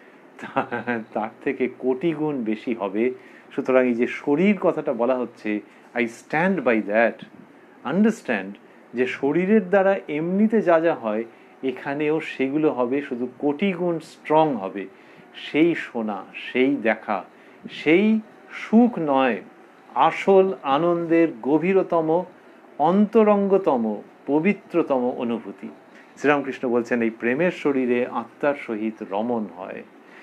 তার থেকে কোটি গুণ বেশি হবে। সুতরাং এই যে শরীর কথাটা বলা হচ্ছে, I stand by that, understand যে শরীরের দ্বারা এমনিতে যা যা হয় এখানেও সেগুলো হবে শুধু কোটি গুণ স্ট্রং হবে। সেই শোনা, সেই দেখা, সেই সুখ নয়, আসল আনন্দের গভীরতম, অন্তরঙ্গতম, পবিত্রতম অনুভূতি। শ্রীরামকৃষ্ণ বলছেন এই প্রেমের শরীরে আত্মার সহিত রমণ হয়।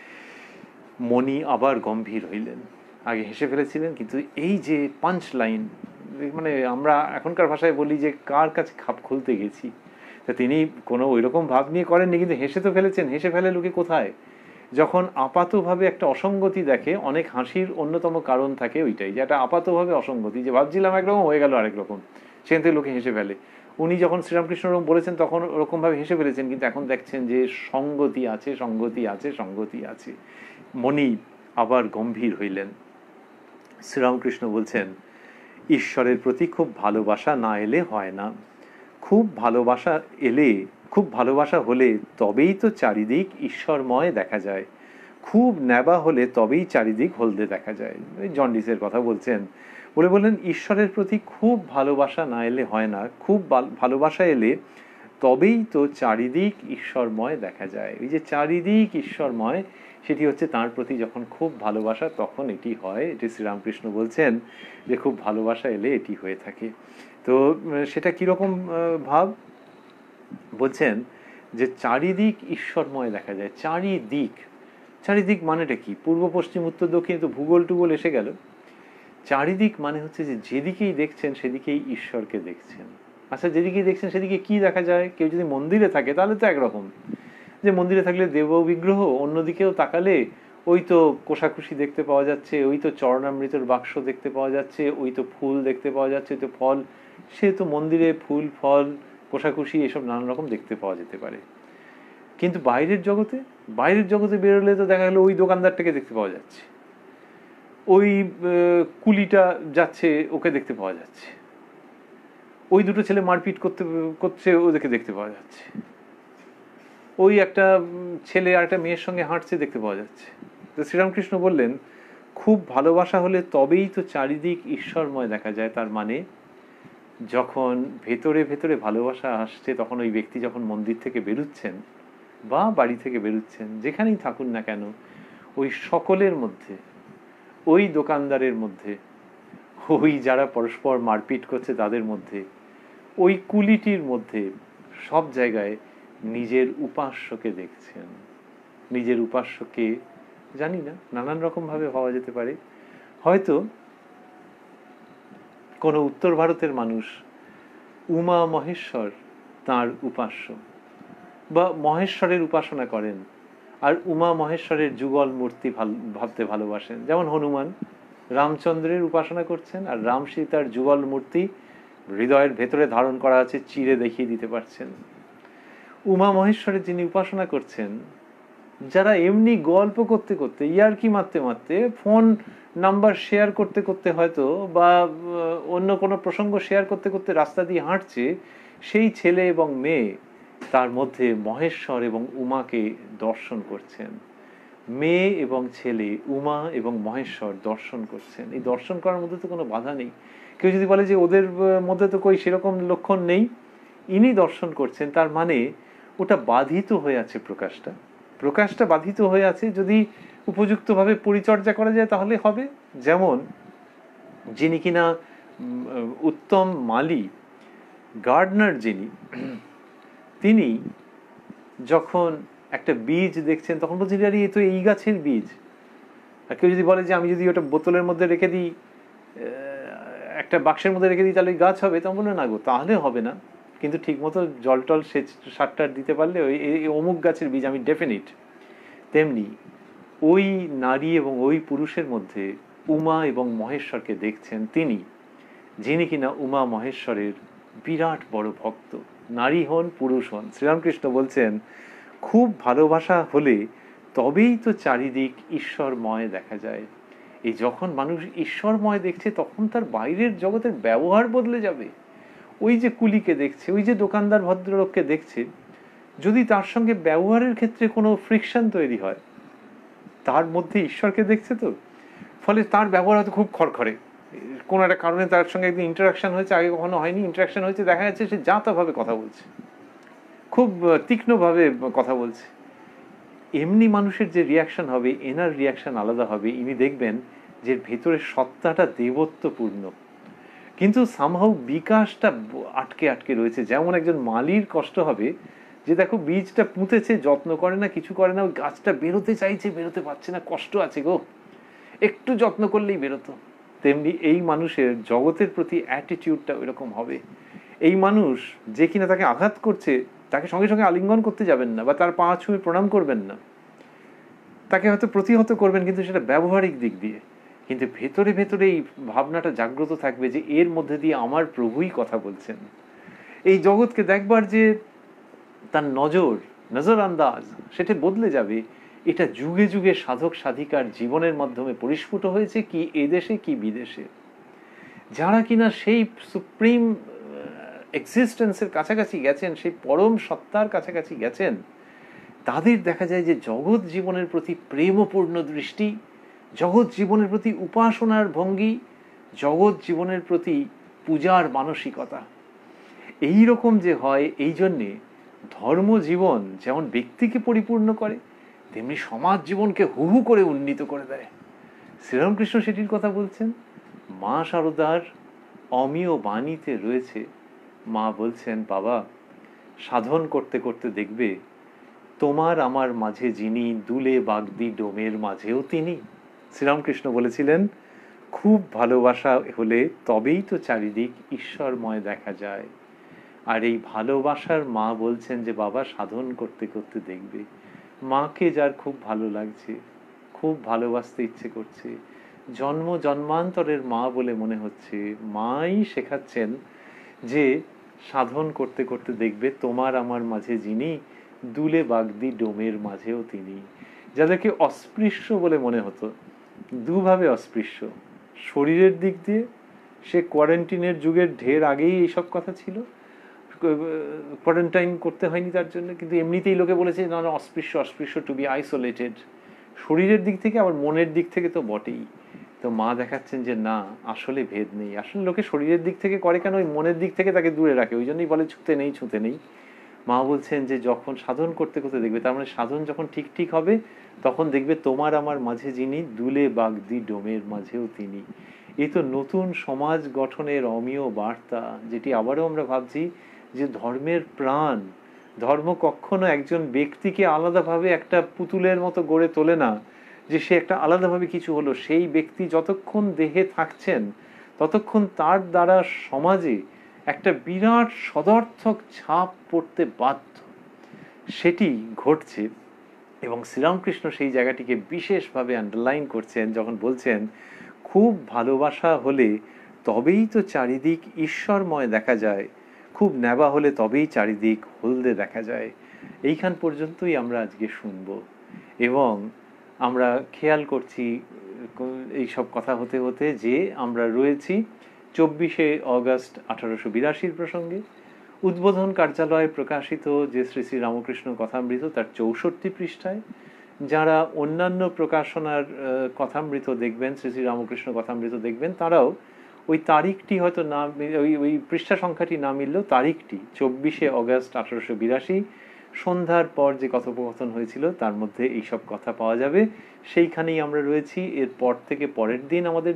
মণি আবার গম্ভীর হইলেন। আগে হেসে ফেলেছিলেন, কিন্তু এই যে পাঞ্চ লাইন, মানে আমরা এখনকার ভাষায় বলি যে কার কাছে খাপ খুলতে গেছি, তা তিনি কোনো ওই রকম ভাব নিয়ে করেননি, কিন্তু হেসে তো ফেলেছেন। হেসে ফেলে লোকে কোথায়, যখন আপাতভাবে একটা অসঙ্গতি দেখে। অনেক হাসির অন্যতম কারণ থাকে ওইটাই, যে একটা আপাতভাবে অসঙ্গতি, যে ভাবছিলাম একরকম হয়ে গেল আরেক রকম, সেখান থেকে লোকে হেসে ফেলে। উনি যখন শ্রীরামকৃষ্ণ বলেছেন তখন ওরকমভাবে হেসে ফেলেছেন, কিন্তু এখন দেখছেন যে সঙ্গতি আছে, সঙ্গতি আছে, সঙ্গতি আছে। মণি আবার গম্ভীর হইলেন। শ্রীরামকৃষ্ণ বলছেন ঈশ্বরের প্রতি খুব ভালোবাসা না এলে হয় না। খুব ভালোবাসা হলে তবেই তো চারিদিক ঈশ্বরময় দেখা যায়। খুব নেবা হলে তবেই চারিদিক হলদে দেখা যায়। জন্ডিসের কথা বলছেন। বললেন ঈশ্বরের প্রতি খুব ভালোবাসা না এলে হয় না, খুব ভালোবাসা এলে তবেই তো চারিদিক ঈশ্বরময় দেখা যায়। এই যে চারিদিক ঈশ্বরময়, সেটি হচ্ছে তার প্রতি যখন খুব ভালোবাসা, তখন এটি হয়। এটি শ্রীরামকৃষ্ণ বলছেন যে খুব ভালোবাসা এলে এটি হয়ে থাকে। তো সেটা কিরকম ভাব বলছেন, যে চারিদিক ঈশ্বরময় দেখা যায়। চারিদিক মানেটা কি, পূর্ব পশ্চিম উত্তর দক্ষিণ, তো ভূগোল টুগোল এসে গেল। চারিদিক মানে হচ্ছে যে যেদিকেই দেখছেন সেদিকেই ঈশ্বরকে দেখছেন। আচ্ছা, যেদিকেই দেখছেন সেদিকে কি দেখা যায়? কেউ যদি মন্দিরে থাকে তাহলে তো একরকম, যে মন্দিরে থাকলে দেব বিগ্রহ, অন্যদিকেও তাকালে ওই তো কোষাকুষি দেখতে পাওয়া যাচ্ছে, ওই তো চরণামৃতের বাক্স দেখতে পাওয়া যাচ্ছে, ওই তো ফুল দেখতে পাওয়া যাচ্ছে, ওই তো ফল। সে তো মন্দিরে ফুল ফল কোষাকুষি এসব নানান রকম দেখতে পাওয়া যেতে পারে। কিন্তু বাইরের জগতে বেরোলে তো দেখা গেলো ওই দোকানদারটাকে দেখতে পাওয়া যাচ্ছে, ওই কুলিটা যাচ্ছে ওকে দেখতে পাওয়া যাচ্ছে, ওই দুটো ছেলে মারপিট করছে ওদেরকে দেখতে পাওয়া যাচ্ছে, ওই একটা ছেলে আর একটা মেয়ের সঙ্গে হাঁটছে দেখতে পাওয়া যাচ্ছে। তো শ্রীরামকৃষ্ণ বললেন খুব ভালোবাসা হলে তবেই তো চারিদিক ঈশ্বরময় দেখা যায়। তার মানে যখন ভেতরে ভেতরে ভালোবাসা আসছে, তখন ওই ব্যক্তি যখন মন্দির থেকে বেরুচ্ছেন বা বাড়ি থেকে বেরুচ্ছেন, যেখানেই থাকুন না কেন, ওই সকলের মধ্যে, ওই দোকানদারের মধ্যে, ওই যারা পরস্পর মারপিট করছে তাদের মধ্যে, ওই কুলিটির মধ্যে, সব জায়গায় নিজের উপাস্যকে দেখছেন। নিজের উপাস্যকে জানি না, নানান রকম ভাবে ভাবা যেতে পারে। হয়তো কোনো উত্তর ভারতের মানুষ উমা মহেশ্বর তাঁর উপাস্য, বা মহেশ্বরের উপাসনা করেন আর উমা মহেশ্বরের যুগল মূর্তি ভাবতে ভালোবাসেন। যেমন হনুমান রামচন্দ্রের উপাসনা করছেন আর রাম সীতার যুগল মূর্তি হৃদয়ের ভেতরে ধারণ করা আছে, চিরে দেখিয়ে দিতে পারছেন। উমা মহেশ্বরের যিনি উপাসনা করছেন, যারা এমনি গল্প করতে করতে, ইয়ার্কি মারতে মারতে, ফোন নাম্বার শেয়ার করতে করতে হয়তো, বা অন্য কোনো প্রসঙ্গ শেয়ার করতে করতে রাস্তা দিয়ে হাঁটছে, সেই ছেলে এবং মেয়ে তার মধ্যে মহেশ্বর এবং উমাকে দর্শন করছেন। মেয়ে এবং ছেলে উমা এবং মহেশ্বর দর্শন করছেন। এই দর্শন করার মধ্যে তো কোনো বাধা নেই। কেউ যদি বলে যে ওদের মধ্যে তো কই সেরকম লক্ষণ নেই, ইনি দর্শন করছেন, তার মানে ওটা বাধিত হয়ে আছে, প্রকাশটা বাধিত হয়ে আছে। যদি উপযুক্তভাবে পরিচর্যা করা যায় তাহলে হবে। যেমন যিনি কিনা উত্তম মালি, গার্ডনার যিনি, তিনি যখন একটা বীজ দেখছেন তখন বলছেন আরে এ তো এই গাছের বীজ। আর কেউ যদি বলে যে আমি যদি ওটা বোতলের মধ্যে রেখে দিই, একটা বাক্সের মধ্যে রেখে দিই, তাহলে গাছ হবে, তখন বলে না গো, তাহলে হবে না, কিন্তু ঠিক মতো জল টল সেচ সারটার দিতে পারলে ওই অমুক গাছের বীজ আমি ডেফিনিট। তেমনি ওই নারী এবং ওই পুরুষের মধ্যে উমা এবং মহেশ্বরকে দেখছেন তিনি, যিনি কিনা উমা মহেশ্বরের বিরাট বড় ভক্ত, নারী হন পুরুষ হন। শ্রীরামকৃষ্ণ বলছেন খুব ভালোবাসা হলে তবেই তো চারিদিক ঈশ্বরময় দেখা যায়। এই যখন মানুষ ঈশ্বরময় দেখছে তখন তার বাইরের জগতের ব্যবহার বদলে যাবে। ওই যে কুলিকে দেখছে, ওই যে দোকানদার ভদ্রলোককে দেখছে, যদি তার সঙ্গে ব্যবহারের ক্ষেত্রে কোনো ফ্রিকশন তৈরি হয়, তার মধ্যে ঈশ্বরকে দেখছে তো, ফলে তার ব্যবহার হয়তো খুব খড়খড়ে, কোনো একটা কারণে তার সঙ্গে একদিন ইন্টারাকশন হয়েছে, আগে কখনো হয়নি, ইন্টারাকশন হয়েছে, দেখা যাচ্ছে সে জাতভাবে কথা বলছে, খুব তীক্ষ্ণভাবে কথা বলছে। এমনি মানুষের যে রিয়াকশন হবে, এনার রিয়াকশন আলাদা হবে। ইনি দেখবেন যে ভেতরের সত্তাটা দেবত্বপূর্ণ, কিন্তু সামহাউ বিকাশটা আটকে আটকে রয়েছে। যেমন একজন মালির কষ্ট হবে যে দেখো বীজটা পুঁতেছে, যত্ন করে না, কিছু করে না, ওই গাছটা বেরোতে চাইছে, বেরোতে পারছে না, কষ্ট আছে গো, একটু যত্ন করলেই বেরোতো। তেমনি এই মানুষের জগতের প্রতি অ্যাটিটিউডটা ওইরকম হবে। এই মানুষ যে কিনা তাকে আঘাত করছে, তাকে সঙ্গে সঙ্গে আলিঙ্গন করতে যাবেন না, বা তার পা ছুঁয়ে প্রণাম করবেন না, তাকে হয়তো প্রতিহত করবেন, কিন্তু সেটা ব্যবহারিক দিক দিয়ে। কিন্তু ভেতরে ভেতরে এই ভাবনাটা জাগ্রত থাকবে যে এর মধ্যে দিয়ে আমার প্রভুই কথা বলছেন। এই জগৎকে দেখবার যে তার নজর আন্দাজ, সেটা বদলে যাবে। এটা যুগে যুগে সাধক সাধিকার জীবনের মাধ্যমে পরিস্ফুট হয়েছে, কি এদেশে কি বিদেশে। যারা কিনা সেই সুপ্রিম এক্সিস্টেন্সের কাছাকাছি গেছেন, সেই পরম সত্তার কাছাকাছি গেছেন, তাদের দেখা যায় যে জগৎ জীবনের প্রতি প্রেমপূর্ণ দৃষ্টি, জগৎ জীবনের প্রতি উপাসনার ভঙ্গি, জগৎ জীবনের প্রতি পূজার মানসিকতা এই রকম যে হয়। এই জন্যে ধর্মজীবন যেমন ব্যক্তিকে পরিপূর্ণ করে, তেমনি সমাজ জীবনকে হুহু করে উন্নীত করে দেয়। শ্রীরামকৃষ্ণ সেটির কথা বলছেন। মা শারদার অমিয় বাণীতে রয়েছে, মা বলছেন বাবা সাধন করতে করতে দেখবে তোমার আমার মাঝে যিনি, দুলে বাগদি ডোমের মাঝেও তিনি। শ্রীরামকৃষ্ণ বলেছিলেন খুব ভালোবাসা হলে তবেই তো চারিদিক ঈশ্বরময় দেখা যায়। আর এই ভালোবাসার মা বলছেন যে বাবা সাধন করতে করতে দেখবে মাকে যার খুব ভালো লাগছে, খুব ভালোবাসতে ইচ্ছে করছে, জন্ম জন্মান্তরের মা বলে মনে হচ্ছে, মাই শেখাচ্ছেন যে সাধন করতে করতে দেখবে তোমার আমার মাঝে যিনি, দুলে বাগদি ডোমের মাঝেও তিনি। যাদেরকে অস্পৃশ্য বলে মনে হতো, দুভাবে অস্পৃশ্য। শরীরের দিক দিয়ে সে কোয়ারেন্টিনের যুগের ঢের আগেই এইসব কথা ছিল, কোয়ারেন্টাইন করতে হয়নি তার জন্য, কিন্তু এমনিতেই লোকে বলেছে না অস্পৃশ্য, অস্পৃশ্য টু বি আইসোলেটেড। শরীরের দিক থেকে আবার মনের দিক থেকে তো বটেই। তো মা দেখাচ্ছেন যে না, আসলে ভেদ নেই। আসলে লোকে শরীরের দিক থেকে করে কেন, ওই মনের দিক থেকে তাকে দূরে রাখে, ওই জন্যই বলে ছুঁতে নেই ছুঁতে নেই। মা বলছেন যে যখন সাধন করতে করতে দেখবে, তার মানে সাধন যখন ঠিক ঠিক হবে তখন দেখবে তোমার আমার মাঝে যিনি, দুলে বাগদি ডোমের মাঝেও তিনি। এই তো নতুন সমাজ গঠনের অমিয় বার্তা, যেটি আবারও আমরা ভাবছি যে ধর্মের প্রাণ। ধর্ম কখনো একজন ব্যক্তিকে আলাদাভাবে একটা পুতুলের মতো গড়ে তোলে না, যে সে একটা আলাদাভাবে কিছু হলো। সেই ব্যক্তি যতক্ষণ দেহে থাকছেন ততক্ষণ তার দ্বারা সমাজে একটা বিরাট সদর্থক ছাপ পড়তে বাধ্য, সেটি ঘটছে। এবং শ্রীরামকৃষ্ণ সেই জায়গাটিকে বিশেষভাবে আন্ডারলাইন করছেন যখন বলছেন, খুব ভালোবাসা হলে তবেই তো চারিদিক ঈশ্বরময় দেখা যায়, খুব নেবা হলে তবেই চারিদিক হলদে দেখা যায়। এইখান পর্যন্তই আমরা আজকে শুনব। এবং আমরা খেয়াল করছি এইসব কথা হতে হতে যে আমরা রয়েছি 24শে অগস্ট 1882 প্রসঙ্গে। উদ্বোধন কার্যালয়ে প্রকাশিত যে শ্রী শ্রী রামকৃষ্ণ কথামৃত তার 64 পৃষ্ঠায়। যারা অন্যান্য প্রকাশনার কথামৃত দেখবেন, শ্রী শ্রী রামকৃষ্ণ কথামৃত দেখবেন, তারাও ওই তারিখটি হয়তো না, ওই পৃষ্ঠা সংখ্যাটি না মিললেও তারিখটি 24শে অগস্ট 1882 সন্ধ্যার পর যে কথোপকথন হয়েছিল তার মধ্যে এইসব কথা পাওয়া যাবে। সেইখানেই আমরা রয়েছি। এরপর থেকে পরের দিন আমাদের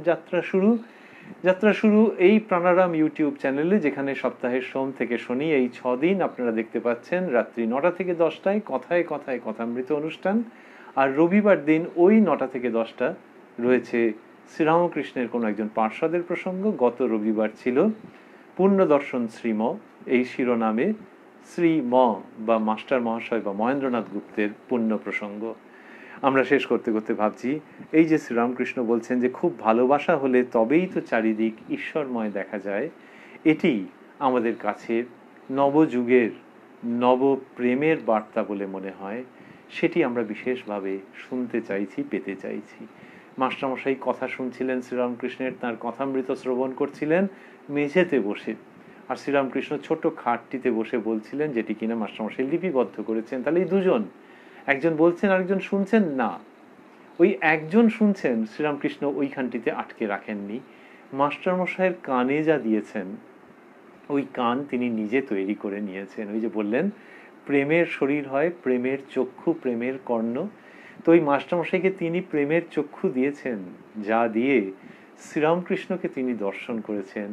যাত্রা শুরু এই প্রাণারাম ইউটিউব চ্যানেলে, যেখানে সপ্তাহের সোম থেকে শনি এই 6 দিন আপনারা দেখতে পাচ্ছেন রাত্রি 9টা থেকে 10টায় কথায় কথায় কথামৃত অনুষ্ঠান। আর রবিবার দিন ওই 9টা থেকে 10টা রয়েছে শ্রীরামকৃষ্ণের কোনো একজন পার্ষদের প্রসঙ্গ। গত রবিবার ছিল পূর্ণদর্শন শ্রীম, এই শিরোনামে শ্রীম বা মাস্টার মহাশয় বা মহেন্দ্রনাথ গুপ্তের পুণ্য প্রসঙ্গ। আমরা শেষ করতে করতে ভাবছি, এই যে শ্রীরামকৃষ্ণ বলছেন যে খুব ভালোবাসা হলে তবেই তো চারিদিক ঈশ্বরময় দেখা যায়, এটি আমাদের কাছে নবযুগের নব প্রেমের বার্তা বলে মনে হয়। সেটি আমরা বিশেষভাবে শুনতে চাইছি, পেতে চাইছি। মাস্টারমশাই কথা শুনছিলেন শ্রীরামকৃষ্ণের, তাঁর কথামৃত শ্রবণ করছিলেন মেঝেতে বসে, আর শ্রীরামকৃষ্ণ ছোট খাটটিতে বসে বলছিলেন, যেটি কিনা মাস্টারমশাই লিপিবদ্ধ করেছেন। তাহলে এই দুজন, একজন বলছেন আরেকজন শুনছেন না। ওই একজন শুনছেন শ্রীরামকৃষ্ণ ওইখানটিতে আটকে রাখেননি। মাস্টারমশাইয়ের কানে যা দিয়েছেন ওই কান তিনি নিজে তৈরি করে নিয়েছেন। ওই যে বললেন প্রেমের শরীর হয় প্রেমের চক্ষু, প্রেমের কর্ণ। তো ওই মাস্টারমশাইকে তিনি প্রেমের চক্ষু দিয়েছেন, যা দিয়ে শ্রীরামকৃষ্ণকে তিনি দর্শন করেছেন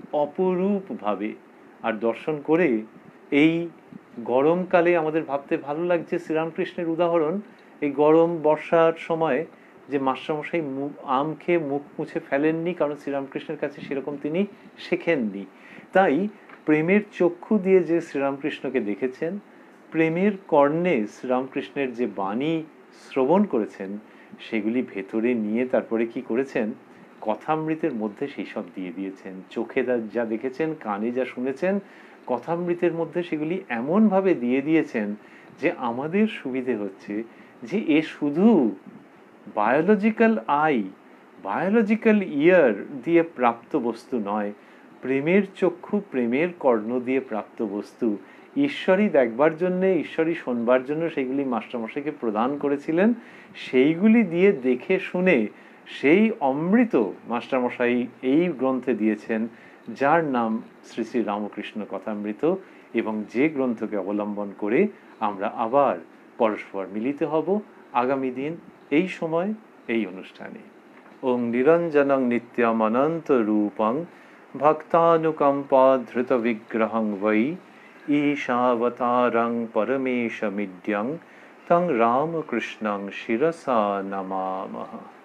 অপরূপভাবে। আর দর্শন করে এই গরমকালে আমাদের ভাবতে ভালো লাগছে শ্রীরামকৃষ্ণের উদাহরণ, এই গরম বর্ষার সময় যে মাস্টারমশাই আম খেয়ে মুখ মুছে ফেলেননি, কারণ শ্রীরামকৃষ্ণের কাছে সেরকম তিনি শেখেননি। তাই প্রেমের চক্ষু দিয়ে যে শ্রীরামকৃষ্ণকে দেখেছেন, প্রেমের কর্ণে শ্রীরামকৃষ্ণের যে বাণী শ্রবণ করেছেন, সেগুলি ভেতরে নিয়ে তারপরে কি করেছেন, কথামৃতের মধ্যে সেই সব দিয়ে দিয়েছেন। চোখে যা দেখেছেন, কানে যা শুনেছেন, কথামৃতের মধ্যে সেগুলি এমনভাবে দিয়ে দিয়েছেন যে আমাদের সুবিধে হচ্ছে যে এ শুধু বায়োলজিক্যাল আই, বায়োলজিক্যাল ইয়ার দিয়ে প্রাপ্ত বস্তু নয়, প্রেমের চক্ষু, প্রেমের কর্ণ দিয়ে প্রাপ্ত বস্তু। ঈশ্বরই দেখবার জন্য, ঈশ্বরই শোনবার জন্য সেগুলি মাস্টারমশাইকে প্রদান করেছিলেন। সেইগুলি দিয়ে দেখে শুনে সেই অমৃত মাস্টারমশাই এই গ্রন্থে দিয়েছেন, যার নাম শ্রী শ্রী রামকৃষ্ণ কথামৃত, এবং যে গ্রন্থকে অবলম্বন করে আমরা আবার পরস্পর মিলিত হব আগামী দিন এই সময় এই অনুষ্ঠানে। ওং নিরঞ্জনং নিত্যম অনন্ত রূপং ভক্তানুকম্পা ধৃত বিগ্রহং বৈ ঈশাবতারং পরমেশমিড্যং তং রামকৃষ্ণং শিরসা নমামঃ।